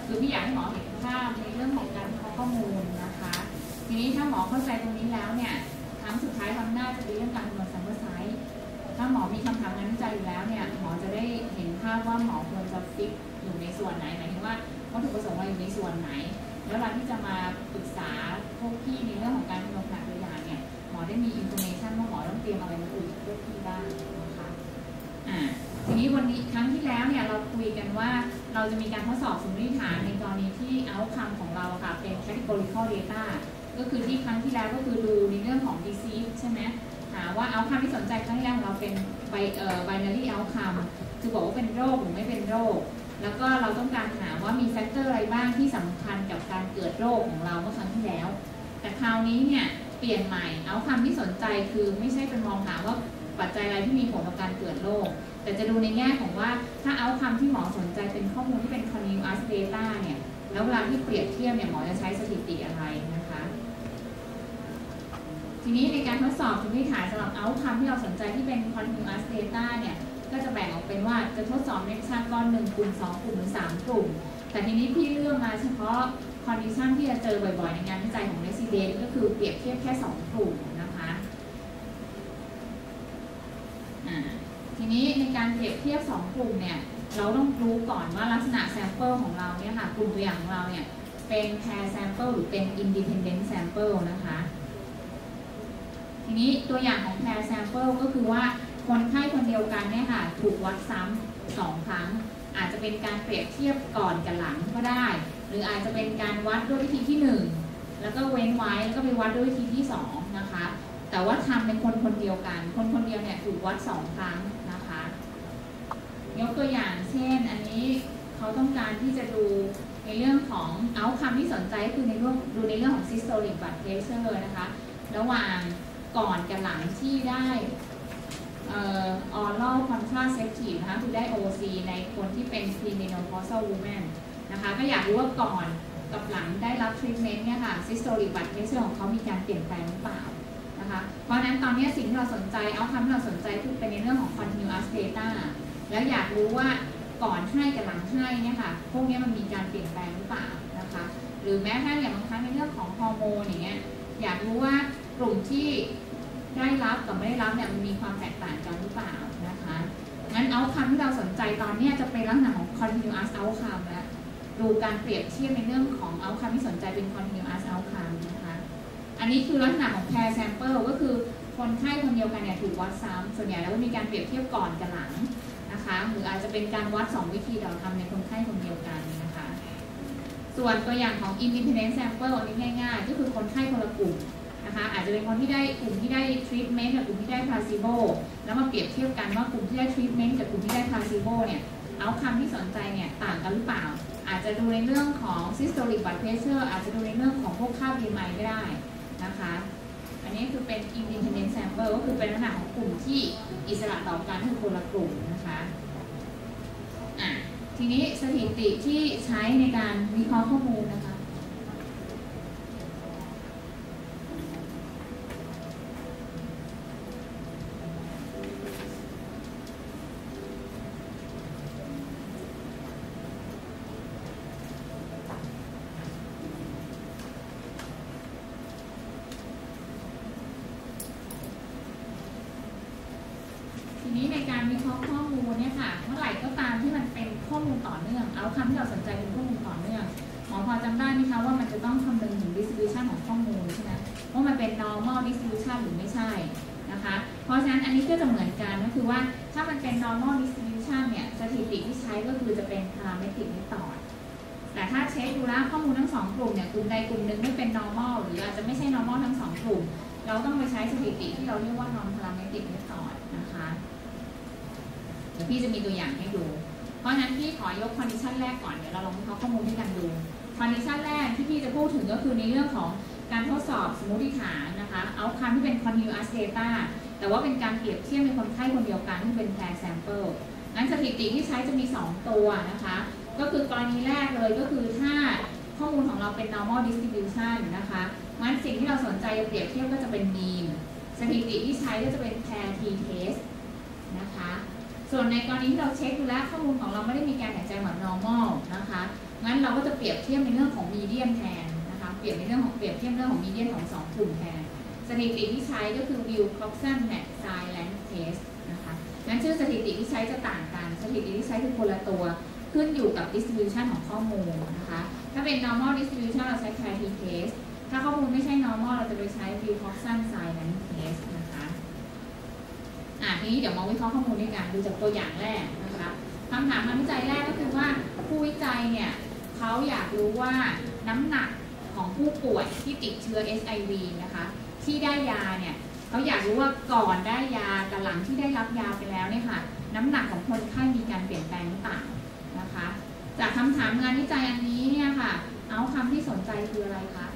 คือพี่อยากให้หมอเห็นภาพในเรื่องของการวิเคราะห์ข้อมูลนะคะทีนี้ถ้าหมอเข้าใจตรงนี้แล้วเนี่ยครั้งสุดท้ายครั้งหน้าจะเป็นเรื่องการคำนวณ sample size ถ้าหมอมีคำถามงานวิจัยอยู่แล้วเนี่ยหมอจะได้เห็นภาพว่าหมอควรจะฟิกอยู่ในส่วนไหนหมายถึงว่าวัตถุประสงค์เราอยู่ในส่วนไหนแล้วเวลาที่จะมาปรึกษาพวกพี่ในเรื่องของการคำนวณขนาดตัวอย่างเนี่ยหมอได้มีอินโฟเมชันว่าหมอต้องเตรียมอะไรมาคุยกับพวกพี่บ้างนะคะทีนี้วันนี้ครั้งที่แล้วเนี่ยเราคุยกันว่าเราจะมีการทดสอบสมมติฐานในกรณีที่ outcome ของเราค่ะเป็น categorical data ก็คือที่ครั้งที่แล้วก็คือดูในเรื่องของ disease ใช่ไหมหาว่า outcome ที่สนใจครั้งที่แล้วของเราเป็น binary outcome คือบอกว่าเป็นโรคหรือไม่เป็นโรคแล้วก็เราต้องการหาว่ามีแฟกเตอร์อะไรบ้างที่สำคัญกับการเกิดโรคของเราเมื่อครั้งที่แล้วแต่คราวนี้เนี่ยเปลี่ยนใหม่ outcome ที่สนใจคือไม่ใช่เป็นมองหาว่าปัจจัยอะไรที่มีผลต่อการเกิดโรคแต่จะดูในแง่ของว่าถ้า outcome ที่หมอสนใจเป็นข้อมูลที่เป็น continuous data เนี่ยแล้วเวลาที่เปรียบเทียบเนี่ยหมอจะใช้สถิติอะไรนะคะทีนี้ในการทดสอบสมมติฐานสำหรับ outcome ที่เราสนใจที่เป็น continuous data เนี่ยก็จะแบ่งออกเป็นว่าจะทดสอบในประชากร1 กลุ่ม 2 กลุ่มหรือ 3 กลุ่มแต่ทีนี้พี่เลือกมาเฉพาะ condition ที่จะเจอบ่อยๆในงานวิจัยของ resident ก็คือเปรียบเทียบแค่2 กลุ่มนะคะทีนี้ในการเปรียบเทียบ2 กลุ่มเนี่ยเราต้องรู้ก่อนว่าลักษณะ sample ของเราเนี่ยค่ะกลุ่มตัวอย่างของเราเนี่ยเป็น pair sample หรือเป็น independent sample นะคะทีนี้ตัวอย่างของ pair sample ก็คือว่าคนไข้คนเดียวกันเนี่ยค่ะถูกวัดซ้ำ2 ครั้งอาจจะเป็นการเปรียบเทียบก่อนกับหลังก็ได้หรืออาจจะเป็นการวัดด้วยวิธีที่1แล้วก็เว้นไว้แล้วก็ไปวัดด้วยวิธีที่2นะคะแต่ว่าทำเป็นคนคนเดียวกันคนคนเดียวเนี่ยถูกวัด2 ครั้งนะคะยกตัวอย่างเช่นอันนี้เขาต้องการที่จะดูในเรื่องของ outcome ที่สนใจคือในเรื่องดูในเรื่องของ systolic blood pressure นะคะระหว่างก่อนกับหลังที่ได้oral contraceptive นะคะคือได้ OC ในคนที่เป็น premenopausal woman นะคะก็อยากรู้ว่าก่อนกับหลังได้รับ treatment เนี่ยค่ะ systolic blood pressure ของเขามีการเปลี่ยนแปลงหรือเปล่านะคะเพราะฉะนั้นตอนนี้สิ่งที่เราสนใจoutcomeที่เราสนใจคือเป็นในเรื่องของ continuous data แล้วอยากรู้ว่าก่อนให้กับหลังให้เนี่ยค่ะพวกนี้มันมีการเปลี่ยนแปลงหรือเปล่านะคะหรือแม้กระทั่งอย่างบางครั้งในเรื่องของฮอร์โมนอย่างเงี้ยอยากรู้ว่ากลุ่มที่ได้รับกับไม่ได้รับเนี่ยมันมีความแตกต่างกันหรือเปล่านะคะงั้น outcome ที่เราสนใจตอนนี้จะเป็นลักษณะของ continuous outcome และดูการเปรียบเทียบในเรื่องของ outcome ที่สนใจเป็น continuous outcome นะคะอันนี้คือลักษณะของ pair sample ก็คือคนไข้คนเดียวกันเนี่ยถูกวัดซ้ำส่วนใหญ่แล้วก็มีการเปรียบเทียบก่อนกับหลังนะคะหรืออาจจะเป็นการวัด2 วิธีเราทำในคนไข้คนเดียวกันนะคะส่วนตัวอย่างของ independent sample อันนี้ง่ายๆก็คือคนไข้คนละกลุ่มนะคะอาจจะเป็นคนที่ได้กลุ่มที่ได้ treatment กับกลุ่มที่ได้ placebo แล้วมาเปรียบเทียบกันว่ากลุ่มที่ได้ treatment กับกลุ่มที่ได้ placebo เนี่ย outcome ที่สนใจเนี่ยต่างกันหรือเปล่าอาจจะดูในเรื่องของ systolic blood pressure อาจจะดูในเรื่องของพวกค่า BMI ก็ได้นะคะอันนี้คือเป็น independent sample ก็คือเป็นลักษณะของกลุ่มที่อิสระต่อกันคือคนละกลุ่มนะคะทีนี้สถิติที่ใช้ในการวิเคราะห์ข้อมูลนะคะนี้ในการวิเคราะห์ข้อมูลเนี่ยค่ะเมื่อไหร่ก็ตามที่มันเป็นข้อมูลต่อเนื่องเอาคำที่เราสนใจเป็นข้อมูลต่อเนื่องหมอพอจำได้ไหมคะว่ามันจะต้องคำนึงถึง distribution ของข้อมูลใช่ไหมว่ามันเป็น normal distribution หรือไม่ใช่นะคะเพราะฉะนั้นอันนี้ก็จะเหมือนกันก็คือว่าถ้ามันเป็น normal distribution เนี่ยสถิติที่ใช้ก็คือจะเป็น parametric method แต่ถ้าเช็คดูแล้วข้อมูลทั้ง2 กลุ่มเนี่ยกลุ่มใดกลุ่มหนึ่งไม่เป็น normal หรืออาจจะไม่ใช่ normal ทั้ง2 กลุ่มเราต้องไปใช้สถิติที่เราเรียกว่า non parametric method นะคะเดี๋ยวพี่จะมีตัวอย่างให้ดูเพราะฉะนั้นพี่ขอยก condition แรกก่อนเดี๋ยวเราลองวิเคราะห์ข้อมูลด้วยกันดู condition แรกที่พี่จะพูดถึงก็คือในเรื่องของการทดสอบสมมติฐานนะคะ outcome ที่เป็น continuous data แต่ว่าเป็นการเปรียบเทียบในคนไข้คนเดียวกันที่เป็น pair sample งั้นสถิติที่ใช้จะมี2 ตัวนะคะก็คือกรณีแรกเลยก็คือถ้าข้อมูลของเราเป็น normal distribution นะคะงั้นสิ่งที่เราสนใจจะเปรียบเทียบก็จะเป็น mean สถิติที่ใช้ก็จะเป็น pair t-test นะคะส่วนในกรณีที่เราเช็คดูแล้วข้อมูลของเราไม่ได้มีการหายใจเหมือน normal นะคะงั้นเราก็จะเปรียบเทียบในเรื่องของมีเดียนแทนนะคะเปรียบเทียบเรื่องของมีเดียนของ2กลุ่มแทนสถิติที่ใช้ก็คือ Wilcoxon Mac-Silent Test นะคะงั้นชื่อสถิติที่ใช้จะต่างกันสถิติที่ใช้คือคนละตัวขึ้นอยู่กับ distribution ของข้อมูลนะคะถ้าเป็น normal distribution เราใช้ K-t-test ถ้าข้อมูลไม่ใช่ normal เราจะไปใช้ Wilcoxon Silent Test นะคะทีนี้เดี๋ยวมาวิเคราะห์ข้อมูลด้วยกันดูจากตัวอย่างแรกนะคะคำถามงานวิจัยแรกก็คือว่าผู้วิจัยเนี่ยเขาอยากรู้ว่าน้ำหนักของผู้ป่วยที่ติดเชื้อ HIV นะคะที่ได้ยาเนี่ยเขาอยากรู้ว่าก่อนได้ยากับหลังที่ได้รับยาไปแล้วเนี่ยค่ะน้ำหนักของคนไข้มีการเปลี่ยนแปลงหรือเปล่านะคะจากคำถามงานวิจัยอันนี้เนี่ยค่ะเอาคำที่สนใจคืออะไรคะ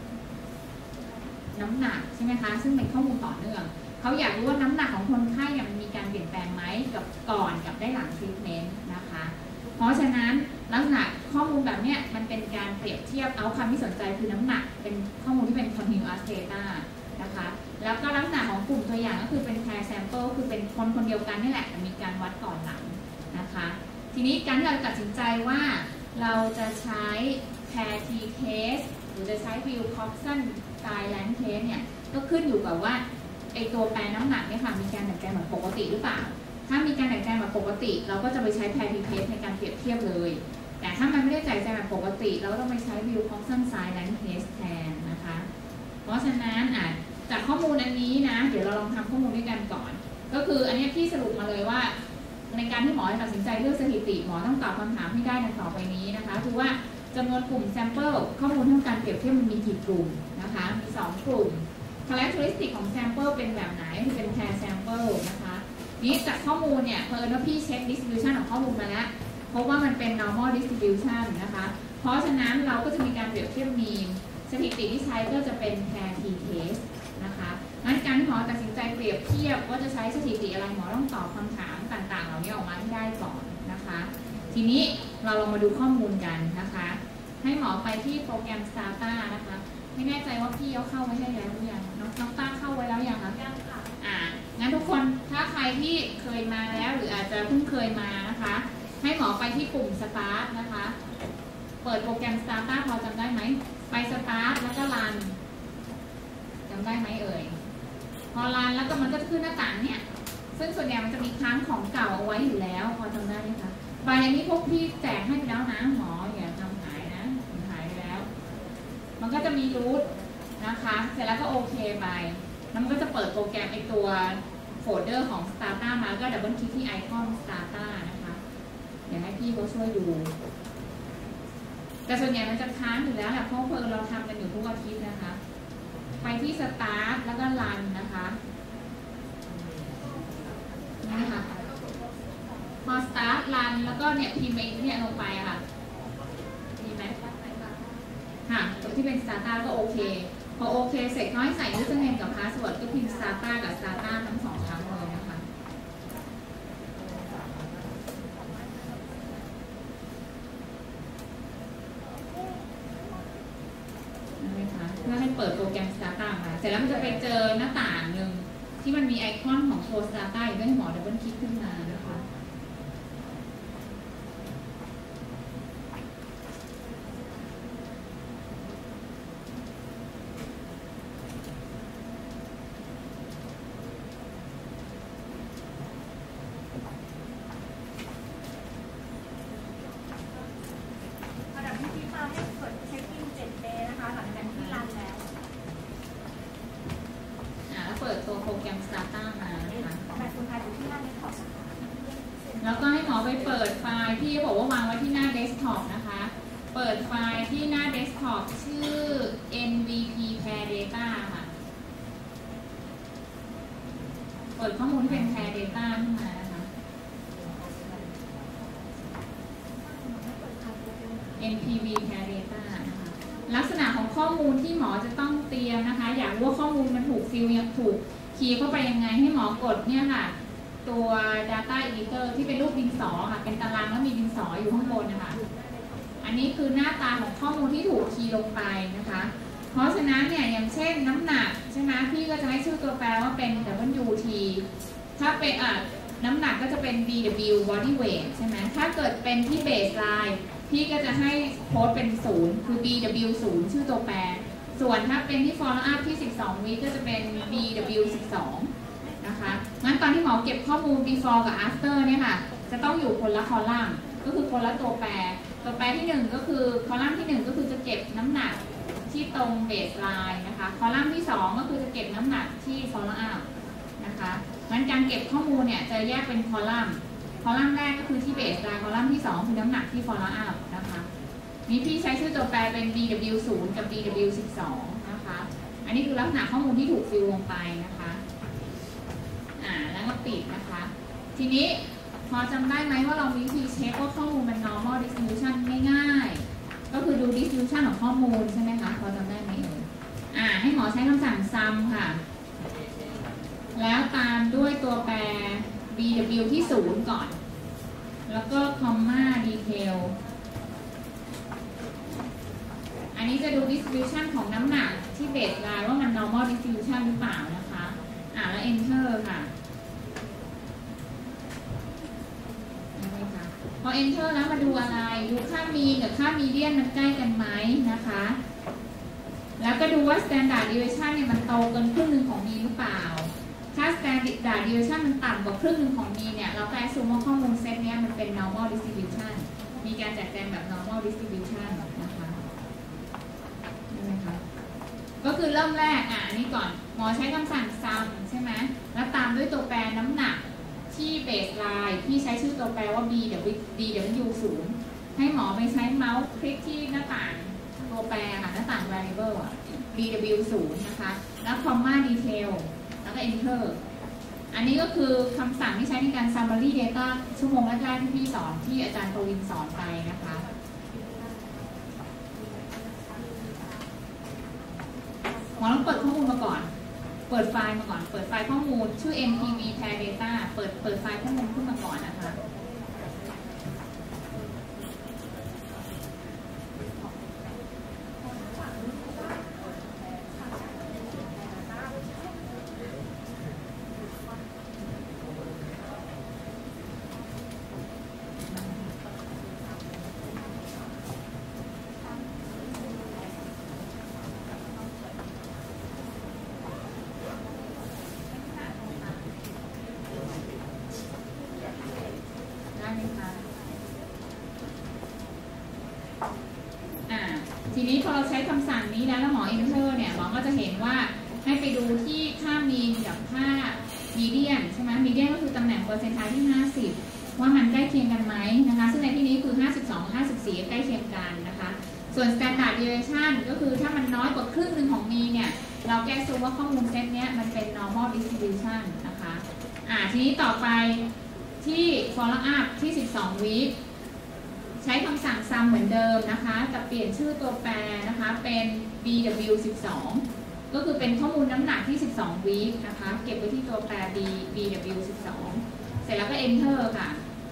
น้ำหนักใช่ไหมคะซึ่งเป็นข้อมูลต่อเนื่องเขาอยากรู้ว่าน้ำหนักของคนไข้มันมีการเปลี่ยนแปลงไหมกับก่อนกับได้หลังทรีทเมนต์นะคะเพราะฉะนั้นลักษณะข้อมูลแบบนี้มันเป็นการเปรียบเทียบเอาคำที่สนใจคือน้ำหนักเป็นข้อมูลที่เป็น continuous data นะคะแล้วก็ลักษณะของกลุ่มตัวอย่างก็คือเป็น pair sample คือเป็นคนเดียวกันนี่แหละแต่มีการวัดก่อนหลังนะคะทีนี้การที่เราตัดสินใจว่าเราจะใช้ K-t-test หรือจะใช้ Wilcoxon Silent Test เนี่ยก็ขึ้นอยู่กับว่าไอตัวแปรน้ำหนักเนี่ยค่ะมีการดัดแปลงแบบปกติหรือเปล่าถ้ามีการดัดแปลงแบบปกติเราก็จะไปใช้ K-t-test ในการเปรียบเทียบเลยแต่ถ้ามันไม่ได้ดัดแปลงแบบปกติเราต้องไปใช้ Wilcoxon Silent Test แทนนะคะเพราะฉะนั้นจากข้อมูลอันนี้นะเดี๋ยวเราลองทำข้อมูลด้วยกันก่อนก็คืออันนี้พี่สรุปมาเลยว่าในการที่หมอตัดสินใจเลือกสถิติหมอต้องตอบคำถามให้ได้ในต่อไปนี้นะคะคือว่าจำนวนกลุ่ม sample ข้อมูลทางการเปรียบเทียบมันมีกี่กลุ่มนะคะมี2กลุ่ม characteristic ของ sample เป็นแบบไหนคือเป็น pair sample นะคะนี้จากข้อมูลเนี่ยเพิ่นว่าพี่เช็ค distribution ของข้อมูลมาแล้วเพราะว่ามันเป็น normal distribution นะคะเพราะฉะนั้นเราก็จะมีการเปรียบเทียบมีนสถิติที่ใช้ก็จะเป็น K-t-test นะคะงั้นการที่หมอตัดสินใจเปรียบเทียบว่าจะใช้สถิติอะไรหมอต้องตอบคำถามต่างๆเหล่านี้ออกมาให้ได้ก่อนนะคะทีนี้เราลองมาดูข้อมูลกันนะคะให้หมอไปที่โปรแกรม Stata นะคะไม่แน่ใจว่าพี่เอาเข้าไว้ให้แล้วหรือยังน้องต้าเข้าไว้แล้วยังคะยังค่ะงั้นทุกคนถ้าใครที่เคยมาแล้วหรืออาจจะเพิ่งเคยมานะคะให้หมอไปที่ปุ่ม Start นะคะเปิดโปรแกรม Stata พอจำได้ไหมไป Start แล้วก็ Run จำได้ไหมเอ่ยพอรันแล้วก็มันก็ขึ้นหน้าต่างเนี่ยซึ่งส่วนใหญ่มันจะมีค้างของเก่าเอาไว้อยู่แล้วพอจำได้ไหมคะใบอันนี้พวกพี่แจกให้ไปแล้วนะหมออย่าทำหายนะหายไปแล้วมันก็จะมีรูทนะคะเสร็จแล้วก็โอเคไปแล้วมันก็จะเปิดโปรแกรมไอตัวโฟลเดอร์ของ Stata มาแล้วก็ดับเบิลคลิกที่ไอคอน Stata นะคะเดี๋ยวให้พี่เขาช่วยดูแต่ส่วนใหญ่มันจะค้างอยู่แล้วแหละเพราะเราทำกันอยู่ทุกอาทิตย์นะคะไปที่ Start แล้วก็ Run นะคะนี่ค่ะพอ Start Run แล้วก็เนี่ยพิมพ์เนี่ยลงไปค่ะมีไหมค่ะตรงที่เป็น Stata ก็โอเคพอโอเคเสร็จก็ให้ใส่ username กับ password ก็พิมพ์ Stata กับ Stata ทั้ง2ครั้งเลยนะคะเพื่อให้เปิดโปรแกรม Stata มาเสร็จแล้วมันจะไปเจอหน้าต่างหนึ่งที่มันมีไอคอนของตัว Stata อยู่ให้หมอดับเบิลคลิกขึ้นมานะคะตัวโปรแกรม Stata มานะคะแล้วก็ให้หมอไปเปิดไฟล์ที่บอกว่าวางไว้ที่หน้าเดสก์ท็อปนะคะเปิดไฟล์ที่หน้าเดสก์ท็อปชื่อ MVP Pair Data ค่ะเปิดข้อมูลที่เป็น Pair Data ขึ้นมานะคะ NPV Pair Data นะคะลักษณะของข้อมูลที่หมอจะต้องเตรียมนะคะอยากรู้ว่าข้อมูลมันถูกฟิลยังถูกคีย์เข้าไปยังไงให้หมอกดเนี่ยค่ะตัว Data Editor ที่เป็นรูปดินสอค่ะเป็นตารางแล้วมีดินสออยู่ข้างบนนะคะอันนี้คือหน้าตาของข้อมูลที่ถูกคีย์ลงไปนะคะเพราะฉะนั้นเนี่ยอย่างเช่นน้ำหนักใช่ไหมพี่ก็จะให้ชื่อตัวแปรว่าเป็น WT ถ้าเป็นน้ำหนักก็จะเป็น BW body weight ใช่ไหมถ้าเกิดเป็นที่ baseline พี่ก็จะให้โค้ดเป็น0คือ BW 0ชื่อตัวแปรส่วนถ้าเป็นที่ follow up ที่12 week ก็จะเป็น BW 12นะคะงั้นตอนที่หมอเก็บข้อมูล before กับ after เนี่ยค่ะจะต้องอยู่คนละคอลัมน์ก็คือคนละตัวแปรที่1ก็คือคอลัมน์ที่1ก็คือจะเก็บน้ำหนักที่ตรง baseline นะคะคอลัมน์ที่2ก็คือจะเก็บน้ำหนักที่ follow up นะคะงั้นการเก็บข้อมูลเนี่ยจะแยกเป็นคอลัมน์แรกก็คือที่ baseline คอลัมน์ที่2คือน้ำหนักที่ follow up นะคะนี่พี่ใช้ชื่อตัวแปรเป็น BW 0กับ BW 12นะคะอันนี้คือลักษณะข้อมูลที่ถูกฟิลลงไปนะคะแล้วก็ปิดนะคะทีนี้พอจำได้ไหมว่าเรามีวิธีเช็คว่าข้อมูลมัน normal distribution ง่ายๆก็คือดู distribution ของข้อมูลใช่ไหมคะพอจำได้ไหมให้หมอใช้คำสั่ง sum ค่ะแล้วตามด้วยตัวแปร BW ที่0ก่อนแล้วก็ comma detail อันนี้จะดู distribution ของน้ำหนักที่ baseline ว่ามัน normal distribution หรือเปล่านะคะแล้ว enter ค่ะพอ enter แล้วมาดูอะไรดูค่า mean กับค่า median มันใกล้กันไหมนะคะแล้วก็ดูว่า standard deviation เนี่ยมันโตเกินครึ่งหนึ่งของ mean หรือเปล่าถ้า standard deviation มันต่ำกว่าครึ่งหนึ่งของ mean เนี่ยเราก็ assume ว่าข้อมูลเซตนี้มันเป็น normal distribution มีการจัดแจงแบบ normal distribution นะคะได้ไหมคะก็คือเริ่มแรกอันนี้ก่อนหมอใช้คำสั่ง sum ใช่ไหมแล้วตามด้วยตัวแปรน้ำหนักที่ baseline ที่ใช้ชื่อตัวแปรว่า BW 0ให้หมอไปใช้เมาส์คลิกที่หน้าต่างตัวแปรค่ะหน้าต่าง variable BW 0นะคะ แล้ว comma detail แล้วก็ enter อันนี้ก็คือคำสั่งที่ใช้ในการ summary data ชั่วโมงแรกๆที่พี่สอนที่อาจารย์ปวินสอนไปนะคะหมอต้องเปิดข้อมูลมาก่อนเปิดไฟล์มาก่อนเปิดไฟล์ข้อมูลชื่อ MPV pair data เปิดไฟล์ข้อมูลขึ้นมาก่อนนะคะทีนี้พอเราใช้คำสั่งนี้แล้วหมอ enter เนี่ยหมอก็จะเห็นว่าให้ไปดูที่ค่า mean กับค่า median ใช่ไหม median ก็คือตำแหน่งเปอร์เซ็นต์ไทที่50ว่ามันใกล้เคียงกันไหมนะคะซึ่งในที่นี้คือ52-54ใกล้เคียงกันนะคะส่วน standard deviation ก็คือถ้ามันน้อยกว่าครึ่งหนึ่งของ mean เนี่ยเราแก้ซูมว่าข้อมูลเซตนี้มันเป็น normal distribution นะคะทีนี้ต่อไปที่ follow up ที่12 weekใช้คำสั่ง sum เหมือนเดิมนะคะแต่เปลี่ยนชื่อตัวแปรนะคะเป็น BW 12ก็คือเป็นข้อมูลน้ำหนักที่12 week นะคะเก็บไว้ที่ตัวแปร BW 12เสร็จแล้วก็ enter ค่ะ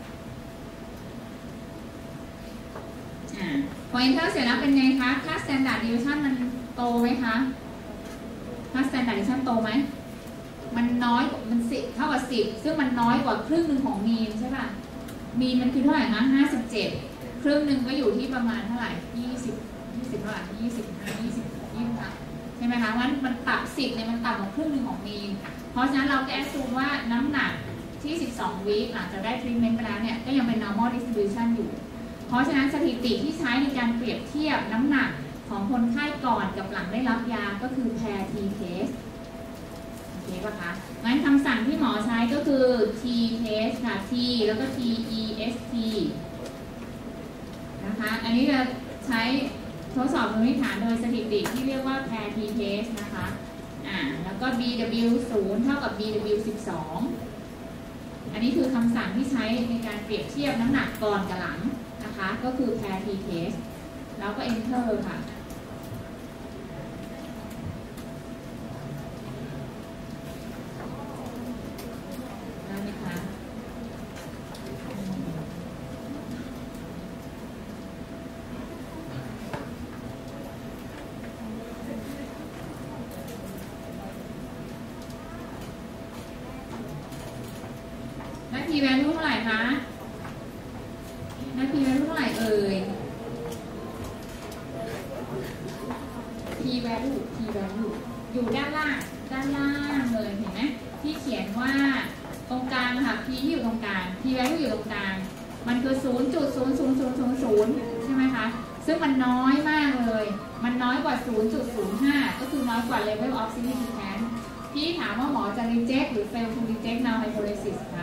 พอ enter เสร็จแล้วเป็นไงคะค่า standard deviation มันโตไหมคะค่า standard deviation โตไหมมันน้อยมัน10เท่ากับ10ซึ่งมันน้อยกว่าครึ่งหนึ่งของ mean ใช่ป่ะ mean มันคือเท่าไหร่คะ57ครึ่งหนึ่งก็อยู่ที่ประมาณเท่าไหร่20เท่าไหร่20ใช่ไหมคะงั้นมันต่ำ10เนี่ยมันต่ำกว่าครึ่งหนึ่งของมีนเพราะฉะนั้นเราก็แอสซูมว่าน้ำหนักที่12 วีคหลังจากได้ทรีทเมนต์ไปแล้วเนี่ยก็ยังเป็น normal distribution อยู่เพราะฉะนั้นสถิติที่ใช้ในการเปรียบเทียบน้ำหนักของคนไข้ก่อนกับหลังได้รับยาก็คือ pair t test โอเคป่ะคะงั้นคำสั่งที่หมอใช้ก็คือ t test ค่ะ t แล้วก็ testนะคะอันนี้จะใช้ทดสอบพื้นฐานโดยสถิติที่เรียกว่า pair t test นะคะแล้วก็ BW 0เท่ากับ BW 12อันนี้คือคำสั่งที่ใช้ในการเปรียบเทียบน้ำหนักก่อนกับหลังนะคะก็คือ pair t test แล้วก็ enter ค่ะได้ไหมคะได้คะได้ p value เท่าไหร่เอ่ย p value อยู่ด้านล่างเลยเห็นไหมที่เขียนว่าตรงกลางค่ะ p ที่อยู่ตรงกลาง p value อยู่ตรงกลางมันคือ 0.00000 ใช่ไหมคะซึ่งมันน้อยมากเลยมันน้อยกว่า 0.05 ก็คือน้อยกว่า level of significance พี่ถามว่าหมอจะ reject หรือ fail to reject null hypothesis คะ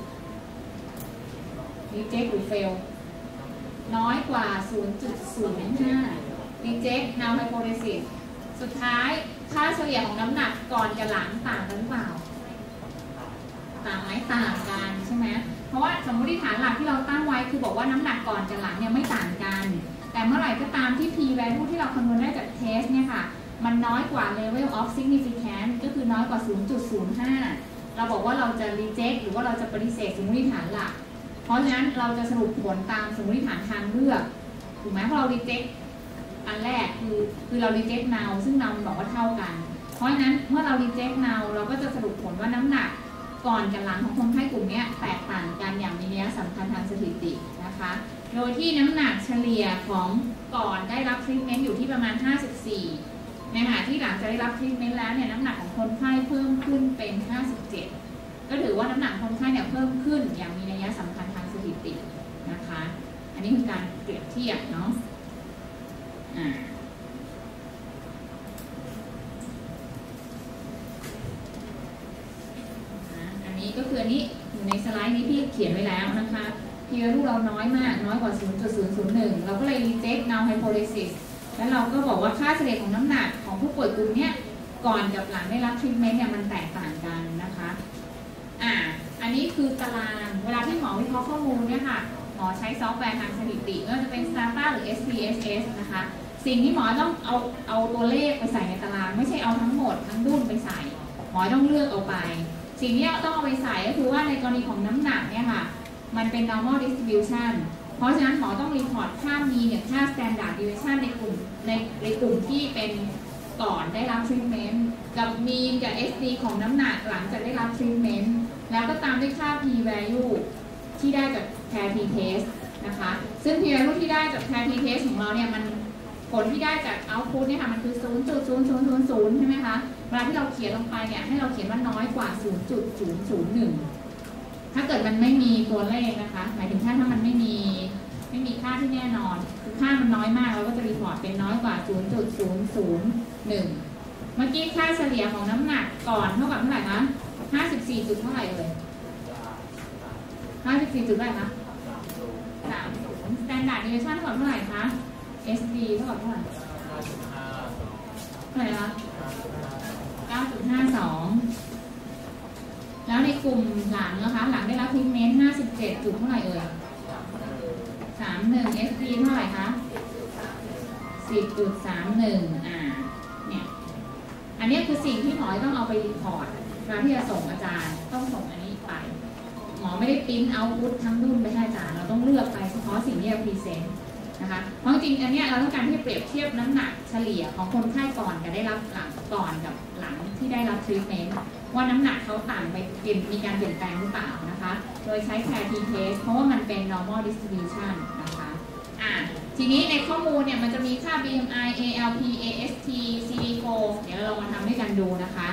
reject หรือ fail น้อยกว่า 0.05 reject null hypothesis สุดท้ายค่าเฉลี่ยของน้ำหนักก่อนกับหลังต่างกันหรือเปล่าต่างไหมต่างกันใช่ไหมเพราะว่าสมมติฐานหลักที่เราตั้งไว้คือบอกว่าน้ำหนักก่อนกับหลังเนี่ยไม่ต่างกันแต่เมื่อไหร่ก็ตามที่ p value ที่เราคำนวณได้จากเทสเนี่ยค่ะมันน้อยกว่า level of significance ก็คือน้อยกว่า 0.05 เราบอกว่าเราจะ reject หรือว่าเราจะปฏิเสธสมมติฐานหลักเพราะฉะนั้นเราจะสรุปผลตามสมมติฐานทางเลือกถูกไหมเพราะเรา reject อันแรกคือเรา reject null ซึ่ง null มันบอกว่าเท่ากันเพราะฉะนั้นเมื่อเรา reject null เราก็จะสรุปผลว่าน้ำหนักก่อนกับหลังของคนไข้กลุ่มนี้แตกต่างกันอย่างมีนัยสำคัญทางสถิตินะคะโดยที่น้ำหนักเฉลี่ยของก่อนได้รับทรีทเมนต์อยู่ที่ประมาณ 54 ในขณะที่หลังจะได้รับทรีทเมนต์แล้วเนี่ยน้ำหนักของคนไข้เพิ่มขึ้นเป็น 57 ก็ถือว่าน้ำหนักคนไข้เนี่ยเพิ่มขึ้นอย่างมีนัยสำคัญทางสถิตินะคะอันนี้คือการเปรียบเทียบเนาะอันนี้ก็คืออันนี้อยู่ในสไลด์นี้พี่เขียนไว้แล้วนะคะ p value เราน้อยมากน้อยกว่า 0.001 เราก็เลย reject null hypothesis แล้วเราก็บอกว่าค่าเฉลี่ยของน้ำหนักของผู้ป่วยกลุ่มนี้ก่อนกับหลังได้รับทรีทเมนต์เนี่ยมันแตกต่างกันนะคะอันนี้คือตารางเวลาที่หมอวิเคราะห์ข้อมูลเนี่ยค่ะหมอใช้ซอฟต์แวร์ทางสถิติไม่ว่าจะเป็น Strata หรือ SPSS นะคะสิ่งที่หมอต้องเอาตัวเลขไปใส่ในตารางไม่ใช่เอาทั้งหมดทั้งรุ่นไปใส่หมอต้องเลือกเอาไปสิ่งที่ต้องเอาไปใส่ก็คือว่าในกรณีของน้ำหนักเนี่ยค่ะมันเป็น normal distribution เพราะฉะนั้นหมอต้องรีพอร์ตค่า mean กับค่า standard deviation ในกลุ่มที่เป็นก่อนได้รับ treatment กับ mean กับ SD ของน้ำหนักหลังจากได้รับ treatment แล้วก็ตามด้วยค่า p value ที่ได้จาก pair t test นะคะซึ่ง p value ที่ได้จาก pair t test ของเราเนี่ยมันผลที่ได้จาก output เนี่ยค่ะมันคือ 0.0000 ใช่ไหมคะเวลาที่เราเขียนลงไปเนี่ยให้เราเขียนว่าน้อยกว่า 0.001 ถ้าเกิดมันไม่มีตัวเลขนะคะหมายถึงถ้ามันไม่มีค่าที่แน่นอนคือค่ามันน้อยมากเราก็จะรีพอร์ตเป็นน้อยกว่า 0.001 เมื่อกี้ค่าเฉลี่ยของน้ำหนักก่อนเท่ากับเท่าไหร่คะ 54 จุดเท่าไหร่เลย 54 จุดเท่าไหร่คะ 30 standard deviation เท่ากับเท่าไหร่คะ SD เท่ากับเท่าไหร่เท่าไหร่คะ 9.52 แล้วในกลุ่มหลังนะคะหลังได้รับทรีทเมนต์ 57 จุดเท่าไหร่เอ่ย 31 SD เท่าไหร่คะ 10.31 เนี่ยอันนี้คือสิ่งที่หมอต้องเอาไปรีพอร์ตเวลาที่จะส่งอาจารย์ต้องส่งอันนี้ไปหมอไม่ได้ปริ้นเอาท์พุตทั้งรุ่นไปให้อาจารย์เราต้องเลือกไปเฉพาะสิ่งที่เราพรีเซนต์นะคะเพราะจริงอันนี้เราต้องการที่จะเปรียบเทียบน้ำหนักเฉลี่ยของคนไข้ก่อนกับได้รับหลังก่อนกับหลังที่ได้รับทรีทเมนต์ว่าน้ำหนักเขาต่างไปมีการเปลี่ยนแปลงหรือเปล่านะคะโดยใช้ pair t test เพราะว่ามันเป็น normal distribution นะคะทีนี้ในข้อมูลเนี่ยมันจะมีค่า BMI ALP AST CD4 เดี๋ยวเรามาทำด้วยกันดูนะคะ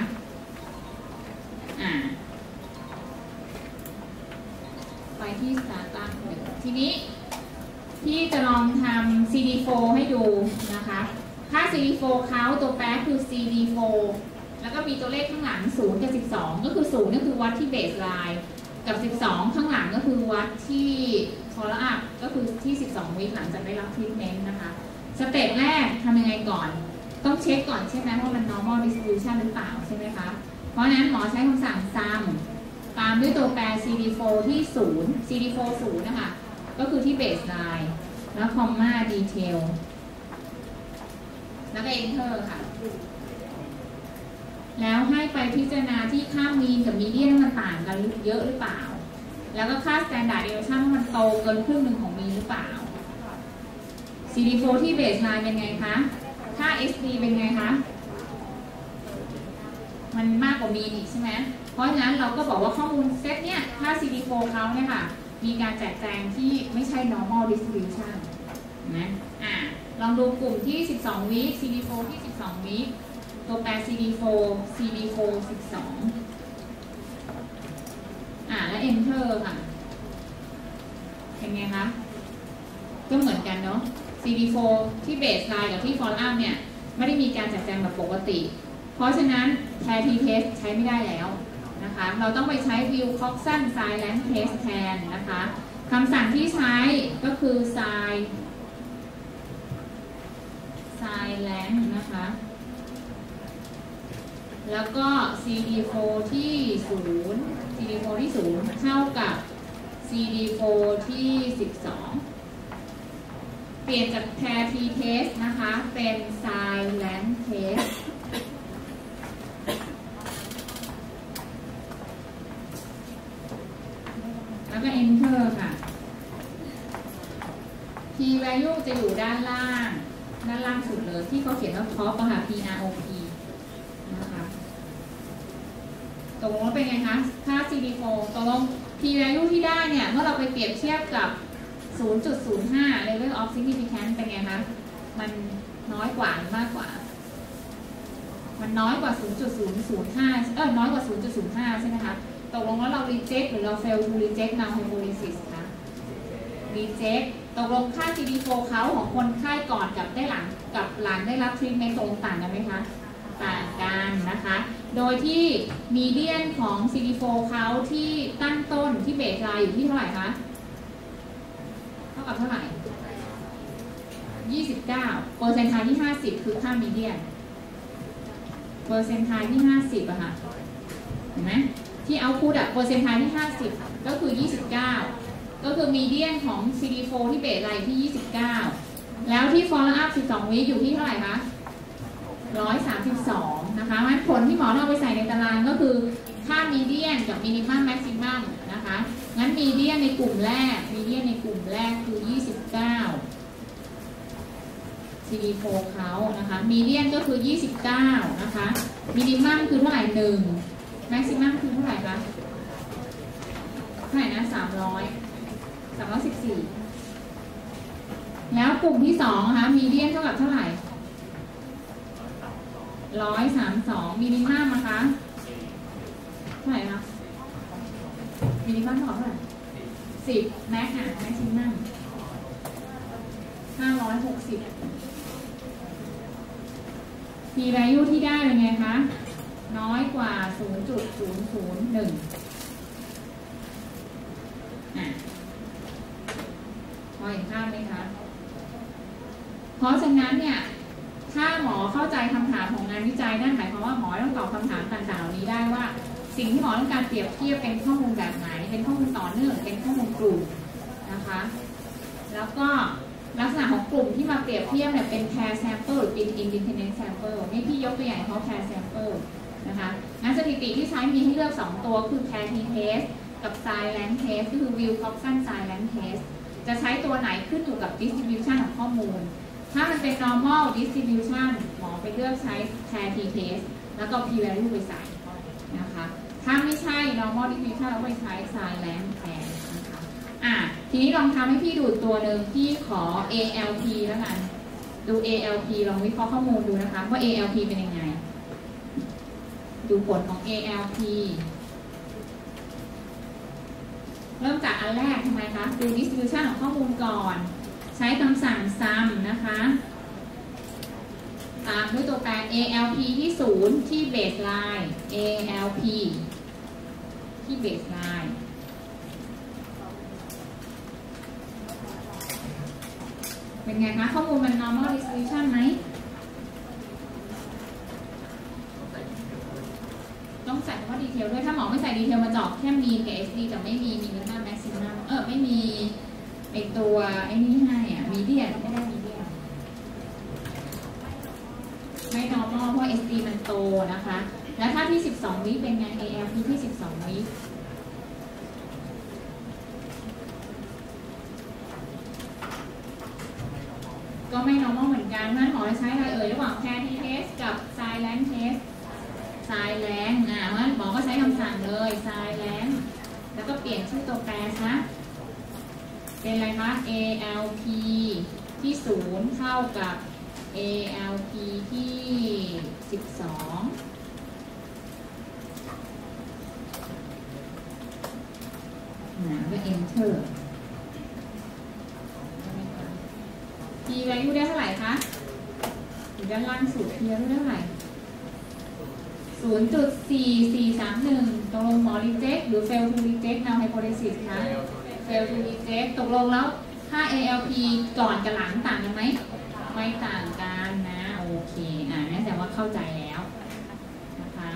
ไปที่ Strata 1ทีนี้ที่จะลองทำ CD4 ให้ดูนะคะค่า CD4 เขาตัวแปรคือ CD4 แล้วก็มีตัวเลขข้างหลัง0กับ12ก็คือ0ก็คือวัดที่เบสไลน์กับ12ข้างหลังก็คือวัดที่follow up ก็คือที่12วีคหลังจากได้รับทรีทเมนต์นะคะสเต็ปแรกทำยังไงก่อนต้องเช็คก่อนใช่ไหมว่ามัน normal distribution หรือเปล่าใช่ไหมคะเพราะฉะนั้นหมอใช้คำสั่ง sum ตามด้วยตัวแปร CD4 ที่0 CD4 0นะคะก็คือที่เบสไลน์แล้วคอมมาดีเทลแล้วก็ enter ค่ะแล้วให้ไปพิจารณาที่ค่ามีนกับมีเดียนมันต่างกันเยอะหรือเปล่าแล้วก็ค่า standard deviation มันโตเกินครึ่งหนึ่งของมีนหรือเปล่า CD4 ที่เบสไลน์เป็นไงคะค่า SD เป็นไงคะมันมากกว่ามีนอีกใช่ไหมเพราะฉะนั้นเราก็บอกว่าข้อมูลเซตเนี่ยค่า CD4 เขาเนี่ยค่ะมีการแจกแจงที่ไม่ใช่ normal distribution นะลองดูกลุ่มที่12 วีค CD4 ที่12 วีคตัวแปร CD4 12แล้ว enter ค่ะเป็นไงคะก็เหมือนกันเนาะ CD4 ที่เบสไลน์กับที่ follow up เนี่ยไม่ได้มีการแจกแจงแบบปกติเพราะฉะนั้น pair t-test ใช้ไม่ได้แล้วนะคะเราต้องไปใช้ Wilcoxon Silent Test แทนนะคะคำสั่งที่ใช้ก็คือ silent นะคะแล้วก็ CD4 ที่0 CD4 ที่0เท่ากับ CD4 ที่12เปลี่ยนจาก pair t-test นะคะเป็น silent test แล้วก็ enter ค่ะ p value จะอยู่ด้านล่างสุดเลยที่เขาเขียนว่า top ค่ะ PROP นะคะตกลงว่าเป็นไงคะค่า CD4 ตกลง p value ที่ได้เนี่ยเมื่อเราไปเปรียบเทียบกับ 0.05 level of significance เป็นไงคะมันน้อยกว่าหรือมากกว่ามันน้อยกว่า 0.005 น้อยกว่า 0.05 ใช่ไหมคะตกลงแล้วเรา reject หรือเรา fail to reject null hypothesis คะ reject ตกลงค่า CD4 เขาของคนไข้ก่อนกับหลังได้รับ treatment ตรงต่างกันไหมคะต่างกันนะคะโดยที่ median ของ CD4 เขาที่ตั้งต้นที่เบสไลน์อยู่ที่เท่าไหร่คะเท่ากับเท่าไหร่ 29 เปอร์เซ็นต์ไทที่50คือค่า median เปอร์เซ็นต์ไทที่50อะค่ะเห็นไหมที่เอาพูดเปอร์เซ็นต์ไทที่50ก็คือ29ก็คือ median ของ CD4 ที่เบสไลน์ที่29แล้วที่ follow up 12 วีคอยู่ที่เท่าไหร่คะ132นะคะงั้นผลที่หมอเอาไปใส่ในตารางก็คือค่า median กับ minimum maximum นะคะงั้น median ในกลุ่มแรกคือ 29 CD4 เขานะคะ median ก็คือ 29นะคะ minimum คือเท่าไหร่1 maximum คือเท่าไหร่คะเท่าไหร่นะ314แล้วกลุ่มที่2นะคะ median เท่ากับเท่าไหร่132มินิมัมนะคะเท่าไหร่คะมินิมัมเท่าไหร่10แม็กซ์แม็กซิมัม560 P value ที่ได้เป็นไงคะน้อยกว่า 0.001 พอเห็นภาพไหมคะเพราะฉะนั้นเนี่ยถ้าหมอเข้าใจคำถามของงานวิจัยนั่นหมายความว่าหมอต้องตอบคำถามต่างๆเหล่านี้ได้ว่าสิ่งที่หมอต้องการเปรียบเทียบเป็นข้อมูลแบบไหนเป็นข้อมูลต่อเนื่องเป็นข้อมูลกลุ่มนะคะแล้วก็ลักษณะของกลุ่มที่มาเปรียบเทียบเนี่ยเป็น pair sample หรือเป็น independent sample นี่พี่ยกตัวอย่างเขา pair sample นะคะงั้นสถิติที่ใช้มีให้เลือก2ตัวคือ pair t-test กับ silent test ก็คือ Wilcoxon silent test จะใช้ตัวไหนขึ้นอยู่กับ distribution ของข้อมูลถ้ามันเป็น normal distribution หมอไปเลือกใช้ pair t-test แล้วก็ p value ไปใส่นะคะถ้าไม่ใช่ normal distribution เราไปใช้ silent test นะคะทีนี้ลองทำให้พี่ดูตัวหนึ่งพี่ขอ ALP แล้วกันดู ALP ลองวิเคราะห์ข้อมูลดูนะคะว่า ALP เป็นยังไงดูผลของ ALP เริ่มจากอันแรกทำไมคะดู distribution ของข้อมูลก่อนใช้คำสั่ง sum นะคะตามด้วยตัวแปร ALP ที่0ที่ baseline ALP ที่ baseline เป็นไงคะข้อมูลมัน normal distribution ไหมต้องใส่คำว่าดีเทลด้วยถ้าหมอไม่ใส่ดีเทลมาจอกแค่ mean กับ SD แต่ไม่มี minimum maximum ไม่มีไอตัวไอ้นี่ให้median ไม่ได้ median ไม่ normal เพราะ SD มันโตนะคะแล้วถ้าที่12 วิเป็นไง ALP ที่12 วิก็ไม่ normal เหมือนกันเพราะฉะนั้นหมอจะใช้อะไรระหว่าง pair t-test กับ silent test silent เพราะฉะนั้นหมอก็ใช้คำสั่งเลย silent แล้วก็เปลี่ยนชื่อตัวแปรซะเป็นอะไรคะ ALP ที่0เท่ากับ ALP ที่12ก็ enter P value ได้เท่าไหร่คะอยู่ด้านล่างสุด P value ได้เท่าไหร่ 0.4431 ตกลงหมอ reject หรือ fail to reject null hypothesis คะ fail to reject ตกลงแล้วค่า ALP ก่อนกับหลังต่างกันไหมไม่ต่างกันนะโอเคนั่นแสดงว่าเข้าใจแล้วนะคะ